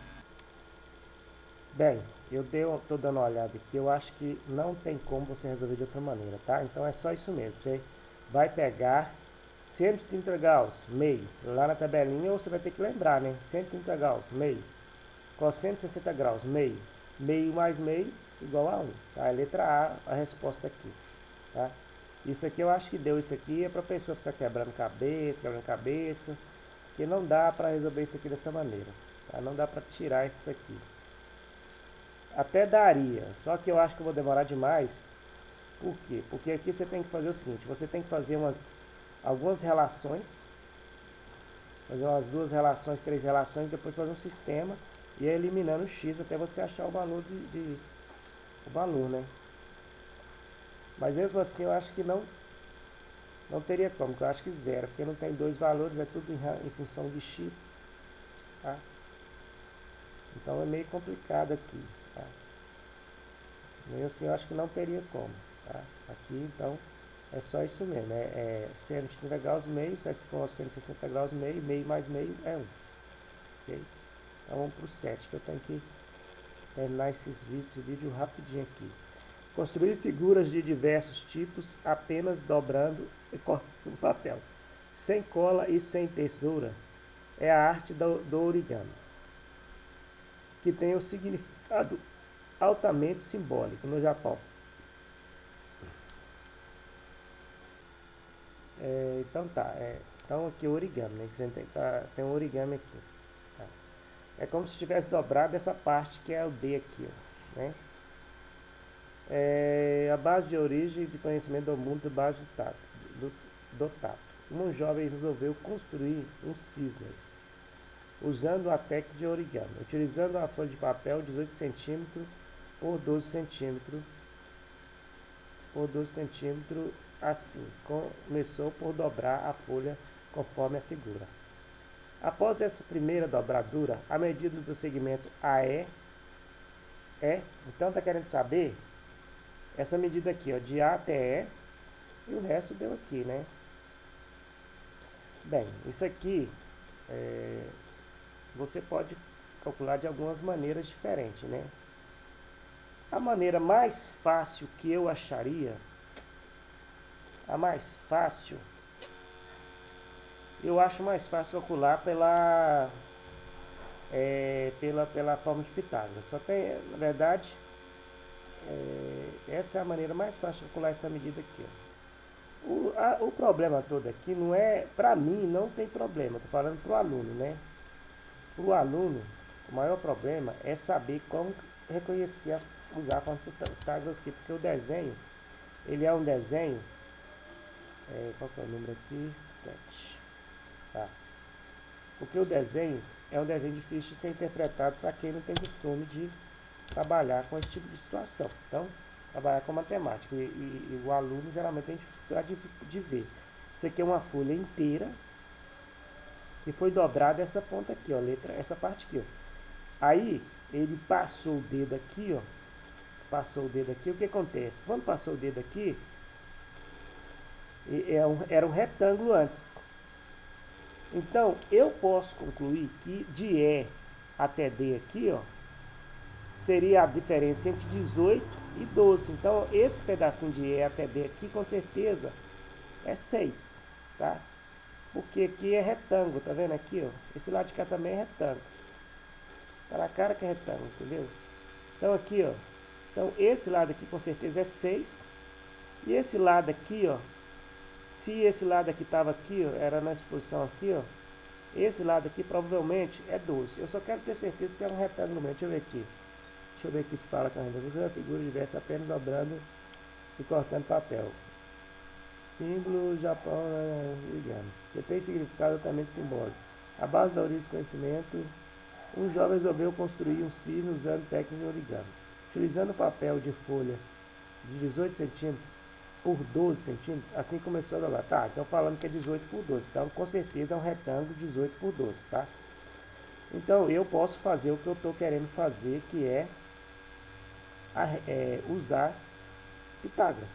Speaker 1: Bem, eu estou dando uma olhada aqui, eu acho que não tem como você resolver de outra maneira, tá? Então é só isso mesmo, você vai pegar cento e trinta graus, meio, lá na tabelinha, ou você vai ter que lembrar, né? cento e trinta graus, meio, cosseno de sessenta graus, meio, meio mais meio, igual a um, tá? É letra A, a resposta aqui, tá? Isso aqui eu acho que deu isso aqui, é para a pessoa ficar quebrando cabeça, quebrando cabeça, porque não dá para resolver isso aqui dessa maneira, tá? Não dá para tirar isso daqui. Até daria, só que eu acho que eu vou demorar demais. Por quê? Porque aqui você tem que fazer o seguinte, você tem que fazer umas, algumas relações, fazer umas duas relações, três relações, depois fazer um sistema e ir eliminando o x até você achar o valor de, de o valor, né? Mas mesmo assim eu acho que não, não teria como, porque eu acho que zero, porque não tem dois valores, é tudo em, em função de x, tá? Então é meio complicado aqui, tá? Mesmo assim eu acho que não teria como, tá? Aqui então é só isso mesmo, é, é seno de trinta graus meio, com cento e sessenta graus meio, meio mais meio é um, ok? Então vamos para o sete, que eu tenho que terminar esses vídeos, esse vídeo rapidinho aqui. Construir figuras de diversos tipos apenas dobrando e cortando papel, sem cola e sem tesoura, é a arte do, do origami, que tem o significado altamente simbólico no Japão. É, então tá, é, então aqui o origami, né, que a gente tem, tá, tem um origami aqui, tá? É como se tivesse dobrado essa parte que é o D aqui, ó, né? É a base de origem de conhecimento do mundo debaixo do tato, do, do tato. Um jovem resolveu construir um cisne usando a técnica de origami, utilizando uma folha de papel dezoito centímetros por doze centímetros por doze centímetros. Assim, começou por dobrar a folha conforme a figura. Após essa primeira dobradura, a medida do segmento A E é, então está querendo saber essa medida aqui, ó, de A até E, e o resto deu aqui, né? Bem, isso aqui é, você pode calcular de algumas maneiras diferentes, né? A maneira mais fácil que eu acharia, a mais fácil, eu acho mais fácil calcular pela, é, pela, pela forma de Pitágoras. Só tem, na verdade, é, essa é a maneira mais fácil de calcular essa medida aqui, ó. O, a, o problema todo aqui não é, para mim não tem problema, estou falando para o aluno, né? Para o aluno, o maior problema é saber como reconhecer, usar a forma de Pitágoras aqui, porque o desenho, ele é um desenho, é, qual que é o número aqui? sete. Tá. Porque o desenho é um desenho difícil de ser interpretado para quem não tem costume de trabalhar com esse tipo de situação. Então, trabalhar com matemática. E, e, e o aluno geralmente tem dificuldade de, de ver. Isso aqui é uma folha inteira que foi dobrada essa ponta aqui, ó, letra, essa parte aqui, ó. Aí, ele passou o dedo aqui, ó. Passou o dedo aqui, o que acontece? Quando passou o dedo aqui, era um retângulo antes. Então, eu posso concluir que de E até D aqui, ó, seria a diferença entre dezoito e doze. Então, esse pedacinho de E até D aqui, com certeza, é seis, tá? Porque aqui é retângulo, tá vendo aqui, ó? Esse lado de cá também é retângulo. Tá na cara que é retângulo, entendeu? Então, aqui, ó. Então, esse lado aqui, com certeza, é seis. E esse lado aqui, ó, se esse lado aqui estava aqui, ó, era na exposição aqui, ó, esse lado aqui provavelmente é doze. Eu só quero ter certeza se é um retângulo mesmo. Deixa eu ver aqui. Deixa eu ver aqui se fala com a gente. A figura diversa apenas dobrando e cortando papel. Símbolo, Japão, origami. Que tem significado altamente simbólico. A base da origem do conhecimento. Um jovem resolveu construir um cisne usando técnica de origami. Utilizando papel de folha de dezoito centímetros por doze centímetros, assim começou a dobrar. Tá, então falando que é dezoito por doze, então com certeza é um retângulo dezoito por doze, tá? Então eu posso fazer o que eu estou querendo fazer, que é, a, é usar Pitágoras,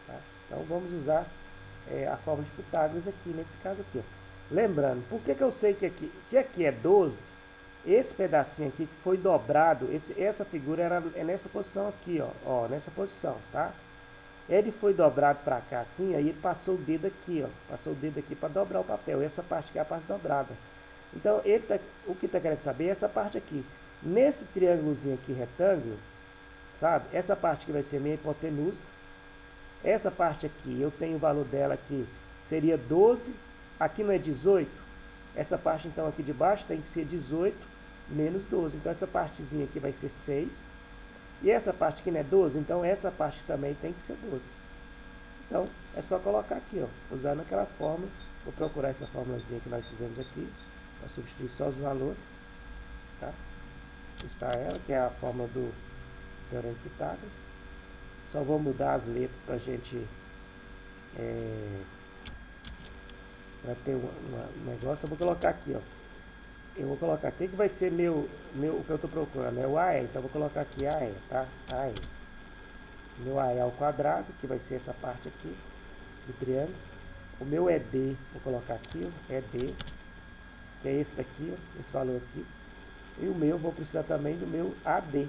Speaker 1: Tá? Então vamos usar é, a fórmula de Pitágoras aqui, nesse caso aqui. Ó. Lembrando, por que, que eu sei que aqui, se aqui é doze, esse pedacinho aqui que foi dobrado, esse, essa figura era, é nessa posição aqui, ó, ó, nessa posição, tá? Ele foi dobrado para cá assim, aí ele passou o dedo aqui, ó, passou o dedo aqui para dobrar o papel. Essa parte aqui é a parte dobrada. Então, ele tá, o que está querendo saber é essa parte aqui. Nesse triângulozinho aqui, retângulo, sabe? Essa parte aqui vai ser minha hipotenusa. Essa parte aqui, eu tenho o valor dela aqui, seria doze. Aqui não é dezoito? Essa parte, então, aqui de baixo tem que ser dezoito menos doze. Então, essa partezinha aqui vai ser seis. E essa parte aqui não é doze? Então, essa parte também tem que ser doze. Então, é só colocar aqui, ó, usando aquela fórmula. Vou procurar essa fórmulazinha que nós fizemos aqui, para substituir só os valores. Tá? Está ela, que é a fórmula do Teorema de Pitágoras. Só vou mudar as letras para a gente... É, para ter um, um negócio. Eu vou colocar aqui, ó. Eu vou colocar aqui que vai ser meu, meu o que eu estou procurando, é o A E. Então, eu vou colocar aqui A E, tá? A E. Meu A E ao quadrado, que vai ser essa parte aqui do triângulo. O meu E D, vou colocar aqui, ó, E D, que é esse daqui, ó, esse valor aqui. E o meu, vou precisar também do meu A D.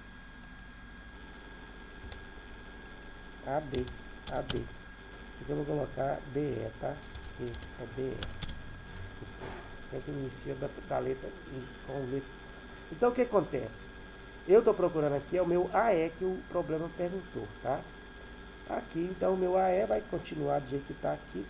Speaker 1: A D, A D. Isso aqui eu vou colocar D E, tá? Aqui é D E. É que inicia da, da letra com letra. Então, o que acontece? Eu estou procurando aqui, é o meu A E que o problema perguntou, tá? Aqui, então, o meu A E vai continuar do jeito que está aqui.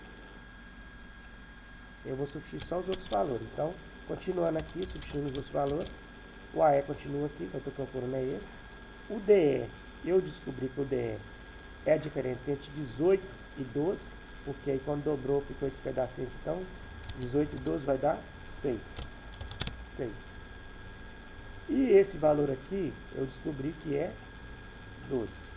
Speaker 1: Eu vou substituir só os outros valores. Então, continuando aqui, substituindo os outros valores. O A E continua aqui, que eu estou procurando é ele. O D E, eu descobri que o D E é a diferença entre dezoito e doze, porque aí quando dobrou ficou esse pedacinho aqui. Então, dezoito e doze vai dar seis. seis. E esse valor aqui, eu descobri que é doze.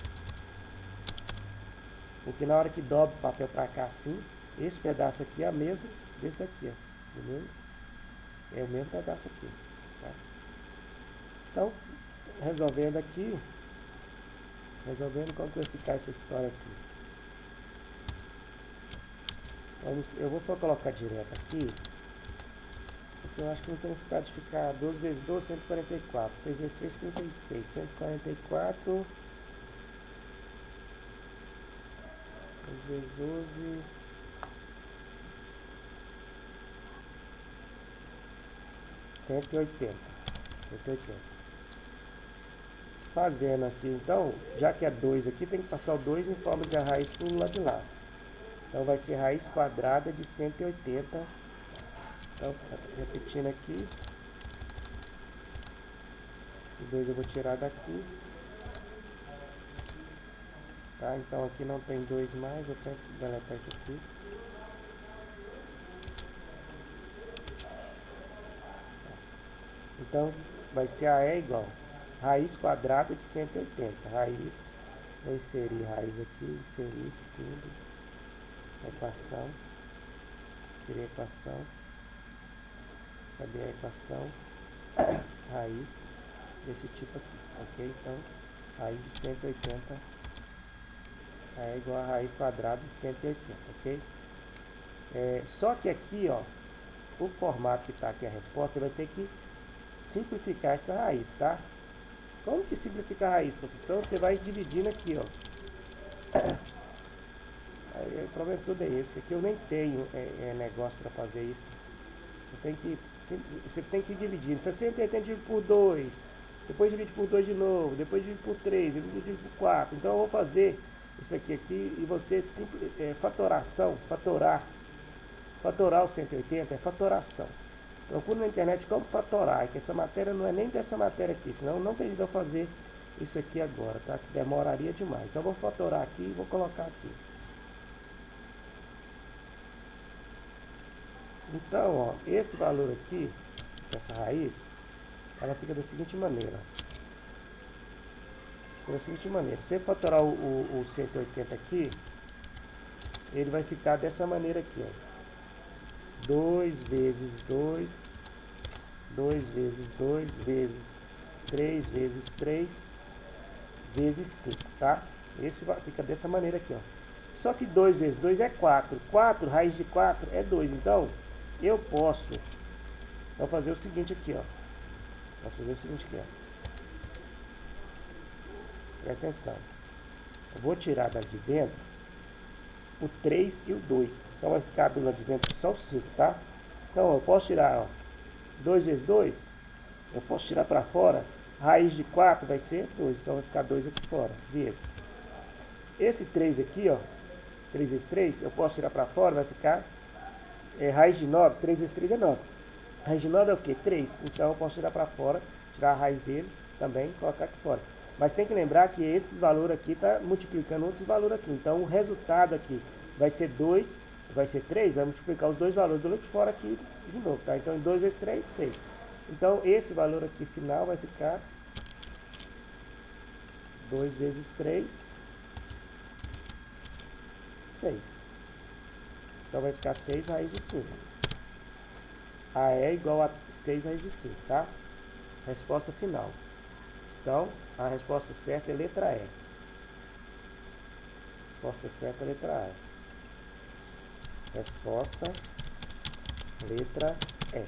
Speaker 1: Porque na hora que dobra o papel para cá assim, esse pedaço aqui é o mesmo desse daqui, ó. Entendeu? É o mesmo pedaço aqui. Tá? Então, resolvendo aqui, resolvendo como que vai ficar essa história aqui. Vamos, eu vou colocar direto aqui, porque eu acho que não tem necessidade de ficar doze vezes doze, cento e quarenta e quatro. seis vezes seis, trinta e seis. cento e quarenta e quatro. seis vezes doze. cento e oitenta. cento e oitenta. Fazendo aqui, então, já que é dois aqui, tem que passar o dois em forma de raiz para o lado de lá. Então, vai ser raiz quadrada de cento e oitenta. Então, repetindo aqui. Esse dois eu vou tirar daqui. Tá? Então, aqui não tem dois mais. Eu tenho que deletar isso aqui. Então, vai ser A E igual raiz quadrada de cento e oitenta. Raiz, vou inserir raiz aqui, inserir, símbolo, equação, inserir equação, cadê a equação? Raiz desse tipo aqui, ok? Então, raiz de cento e oitenta é igual a raiz quadrada de cento e oitenta, ok? É, só que aqui, ó, o formato que está aqui a resposta, você vai ter que simplificar essa raiz, tá? Como que simplifica a raiz, professor? Então você vai dividindo aqui, ó. Aí, o problema todo é esse, que aqui eu nem tenho é, é, negócio para fazer isso. Eu tenho que, você tem que ir dividindo. sessenta e oitenta divide por dois, depois divide por dois de novo, depois divide por três, depois divide por quatro. Então eu vou fazer isso aqui, aqui e você simples, é, fatoração, fatorar. Fatorar o cento e oitenta é fatoração. Procure na internet como fatorar, que essa matéria não é nem dessa matéria aqui, senão não tem de eu fazer isso aqui agora, tá? Que demoraria demais. Então eu vou fatorar aqui e vou colocar aqui. Então, ó, esse valor aqui, essa raiz, ela fica da seguinte maneira. Fica da seguinte maneira. Se você fatorar o, o, o cento e oitenta aqui, ele vai ficar dessa maneira aqui, ó. dois vezes dois, dois vezes dois, vezes três, vezes três, vezes cinco, tá? Esse fica dessa maneira aqui, ó. Só que dois vezes dois é quatro. quatro, raiz de quatro é dois. Então, eu posso... Vou fazer o seguinte aqui, ó. Posso fazer o seguinte aqui, ó. Presta atenção. Eu vou tirar daqui de dentro o três e o dois. Então, vai ficar do lado de dentro só o cinco, tá? Então, eu posso tirar, ó, dois vezes dois. Eu posso tirar para fora. Raiz de quatro vai ser dois. Então, vai ficar dois aqui fora. Vezes. Esse três aqui, ó. três vezes três, eu posso tirar para fora, vai ficar é, raiz de nove, três vezes três é nove. Raiz de nove é o quê? três. Então eu posso tirar para fora, tirar a raiz dele também e colocar aqui fora. Mas tem que lembrar que esses valores aqui tá multiplicando outros valores aqui. Então o resultado aqui vai ser dois, vai ser três, vai multiplicar os dois valores do lado de fora aqui de novo, tá? Então dois vezes três, seis. Então esse valor aqui final vai ficar dois vezes três, seis. Então vai ficar seis raiz de cinco. A é igual a seis raiz de cinco, tá? Resposta final. Então, a resposta certa é letra E. Resposta certa é letra E. Resposta letra E.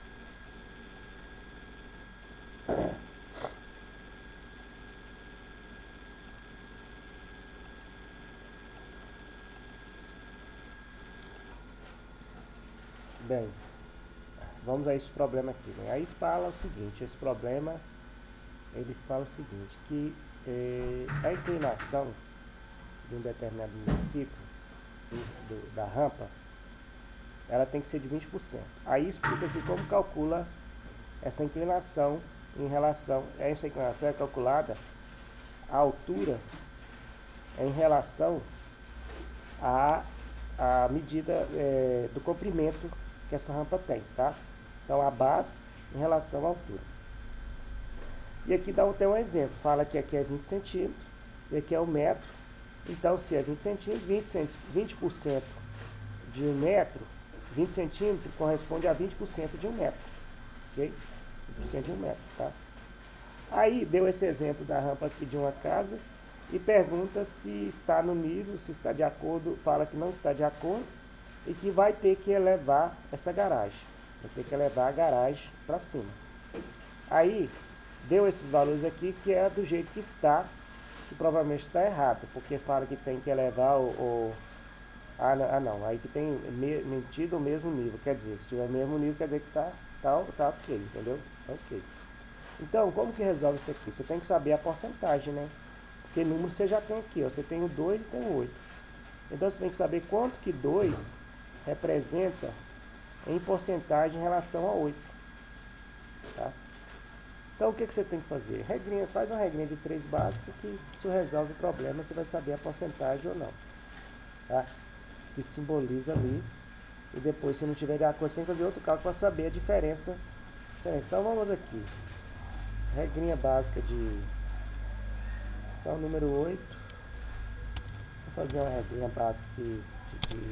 Speaker 1: Bem, vamos a esse problema aqui, né? Aí fala o seguinte, esse problema, ele fala o seguinte, que eh, a inclinação de um determinado município, do, do, da rampa, ela tem que ser de vinte por cento. Aí explica aqui como calcula essa inclinação em relação, essa inclinação é calculada a altura em relação à, à medida é, do comprimento que essa rampa tem, tá? Então a base em relação à altura. E aqui dá até um exemplo, fala que aqui é vinte centímetros, e aqui é um metro. Então se é vinte centímetros, vinte por cento de um metro, vinte centímetros corresponde a vinte por cento de um metro, ok? vinte por cento de um metro, tá? Aí deu esse exemplo da rampa aqui de uma casa e pergunta se está no nível, se está de acordo, fala que não está de acordo e que vai ter que elevar essa garagem, vai ter que elevar a garagem para cima. Aí deu esses valores aqui que é do jeito que está, que provavelmente está errado, porque fala que tem que elevar o... o ah, não, ah não, aí que tem mentido o mesmo nível, quer dizer, se tiver o mesmo nível quer dizer que está tá, tá ok, entendeu? Tá ok. Então, como que resolve isso aqui? Você tem que saber a porcentagem, né? Porque número você já tem aqui, ó. Você tem o dois e tem o oito. Então, você tem que saber quanto que dois representa em porcentagem em relação a oito. Tá? Então, o que, que você tem que fazer? Regrinha, faz uma regrinha de três básica que isso resolve o problema. Você vai saber a porcentagem ou não. Tá? Que simboliza ali. E depois, se não tiver de acordo, você tem que fazer outro cálculo para saber a diferença. Então, vamos aqui. Regrinha básica de... Então, número oito. Vou fazer uma regrinha básica de, de, de,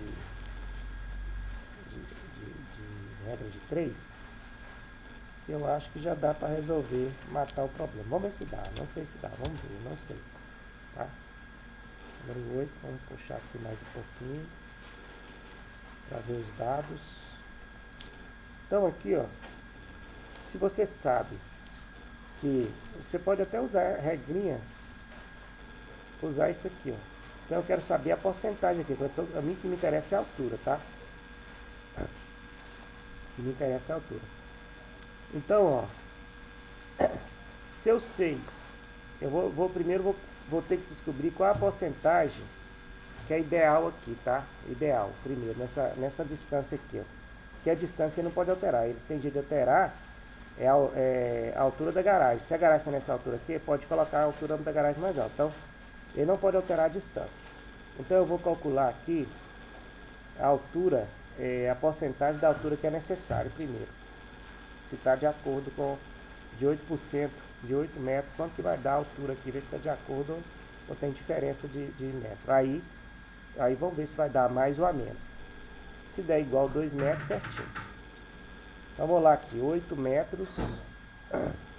Speaker 1: de, de, de regra de três. Que eu acho que já dá para resolver, matar o problema. Vamos ver se dá. Não sei se dá. Vamos ver. Não sei. Tá? Número oito. Vamos puxar aqui mais um pouquinho. Para ver os dados. Então, aqui, ó. Se você sabe que você pode até usar a regrinha, usar isso aqui, ó. Então eu quero saber a porcentagem aqui, porque a mim que me interessa é a altura, tá? O que me interessa é a altura. Então, ó, se eu sei, eu vou, vou primeiro vou, vou ter que descobrir qual é a porcentagem que é ideal aqui, tá? Ideal, primeiro, nessa, nessa distância aqui, ó. Que a distância não pode alterar, ele tem jeito de alterar. É a, é a altura da garagem. Se a garagem está nessa altura aqui, pode colocar a altura da garagem mais alta. Então, ele não pode alterar a distância. Então, eu vou calcular aqui a altura, é, a porcentagem da altura que é necessária primeiro. Se está de acordo com de oito por cento de oito metros, quanto que vai dar a altura aqui? Ver se está de acordo ou tem diferença de, de metro. Aí, aí vamos ver se vai dar mais ou a menos. Se der igual dois metros, certinho. Então, vamos lá aqui, oito metros.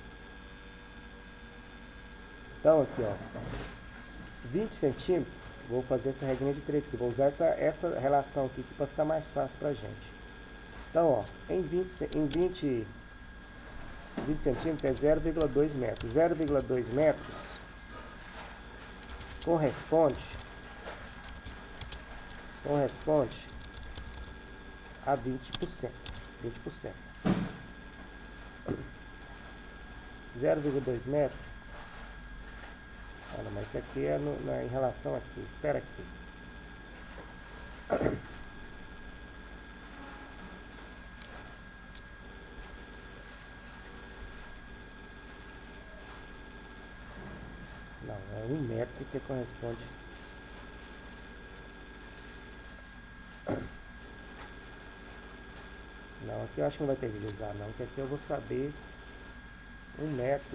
Speaker 1: Então, aqui, ó, vinte centímetros, Vou fazer essa regrinha de três aqui. Vou usar essa, essa relação aqui, aqui para ficar mais fácil pra gente. Então, ó, em vinte, em vinte, vinte centímetros é zero vírgula dois metros. zero vírgula dois metros corresponde, corresponde a vinte por cento. vinte por cento. zero vírgula dois metros. Olha, mas isso aqui é no, na, em relação aqui. Espera aqui. Não, é um metro que corresponde. Não, aqui eu acho que não vai ter que usar não, que aqui eu vou saber um metro.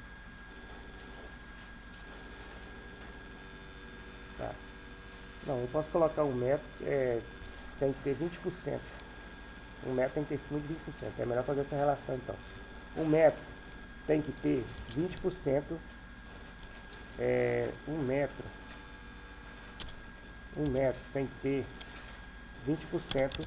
Speaker 1: Tá. Não, eu posso colocar um metro, é, tem que ter vinte por cento. Um metro tem que ter muito vinte por cento. É melhor fazer essa relação então. Um metro tem que ter vinte por cento. É, um metro. Um metro tem que ter vinte por cento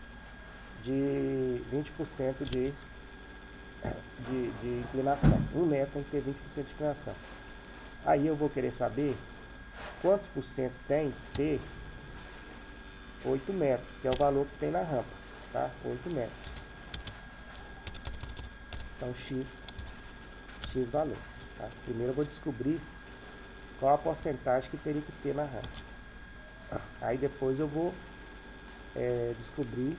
Speaker 1: de vinte por cento de, de, de inclinação. Um metro tem que ter vinte por cento de inclinação. Aí eu vou querer saber quantos por cento tem que ter oito metros, que é o valor que tem na rampa, tá? oito metros. Então x, x valor, tá? Primeiro eu vou descobrir qual a porcentagem que teria que ter na rampa. Aí depois eu vou é, descobrir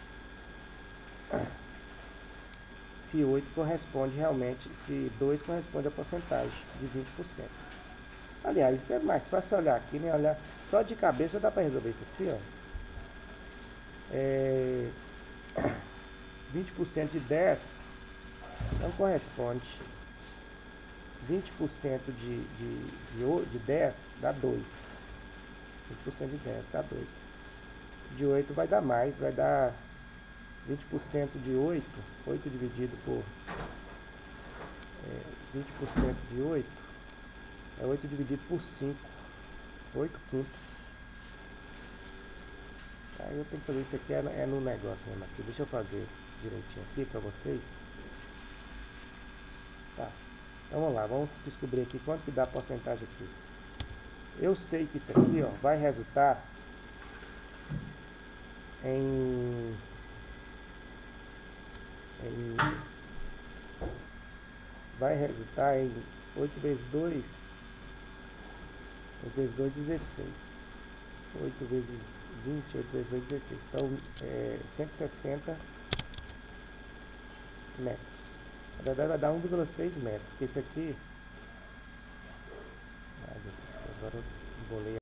Speaker 1: se oito corresponde realmente, se dois corresponde à porcentagem de vinte por cento. Aliás, isso é mais fácil olhar aqui, né? Olhar só de cabeça dá para resolver isso aqui, ó. É, vinte por cento de dez não corresponde. vinte por cento de, de, de, de dez dá dois. vinte por cento de dez dá dois. De oito vai dar mais, vai dar vinte por cento de oito, oito dividido por é, vinte por cento de oito é oito dividido por cinco, oito quintos. Aí eu tenho que fazer isso aqui, é, é no negócio mesmo aqui. Deixa eu fazer direitinho aqui para vocês. Tá, então vamos lá, vamos descobrir aqui quanto que dá a porcentagem aqui. Eu sei que isso aqui, ó, vai resultar em, em vai resultar em oito vezes dois, oito vezes dois, dezesseis. oito vezes vinte, oito vezes dois, dezesseis. Então, é, cento e sessenta metros. Na verdade, vai dar um vírgula seis metros. Porque esse aqui... Ai, agora eu vou ler.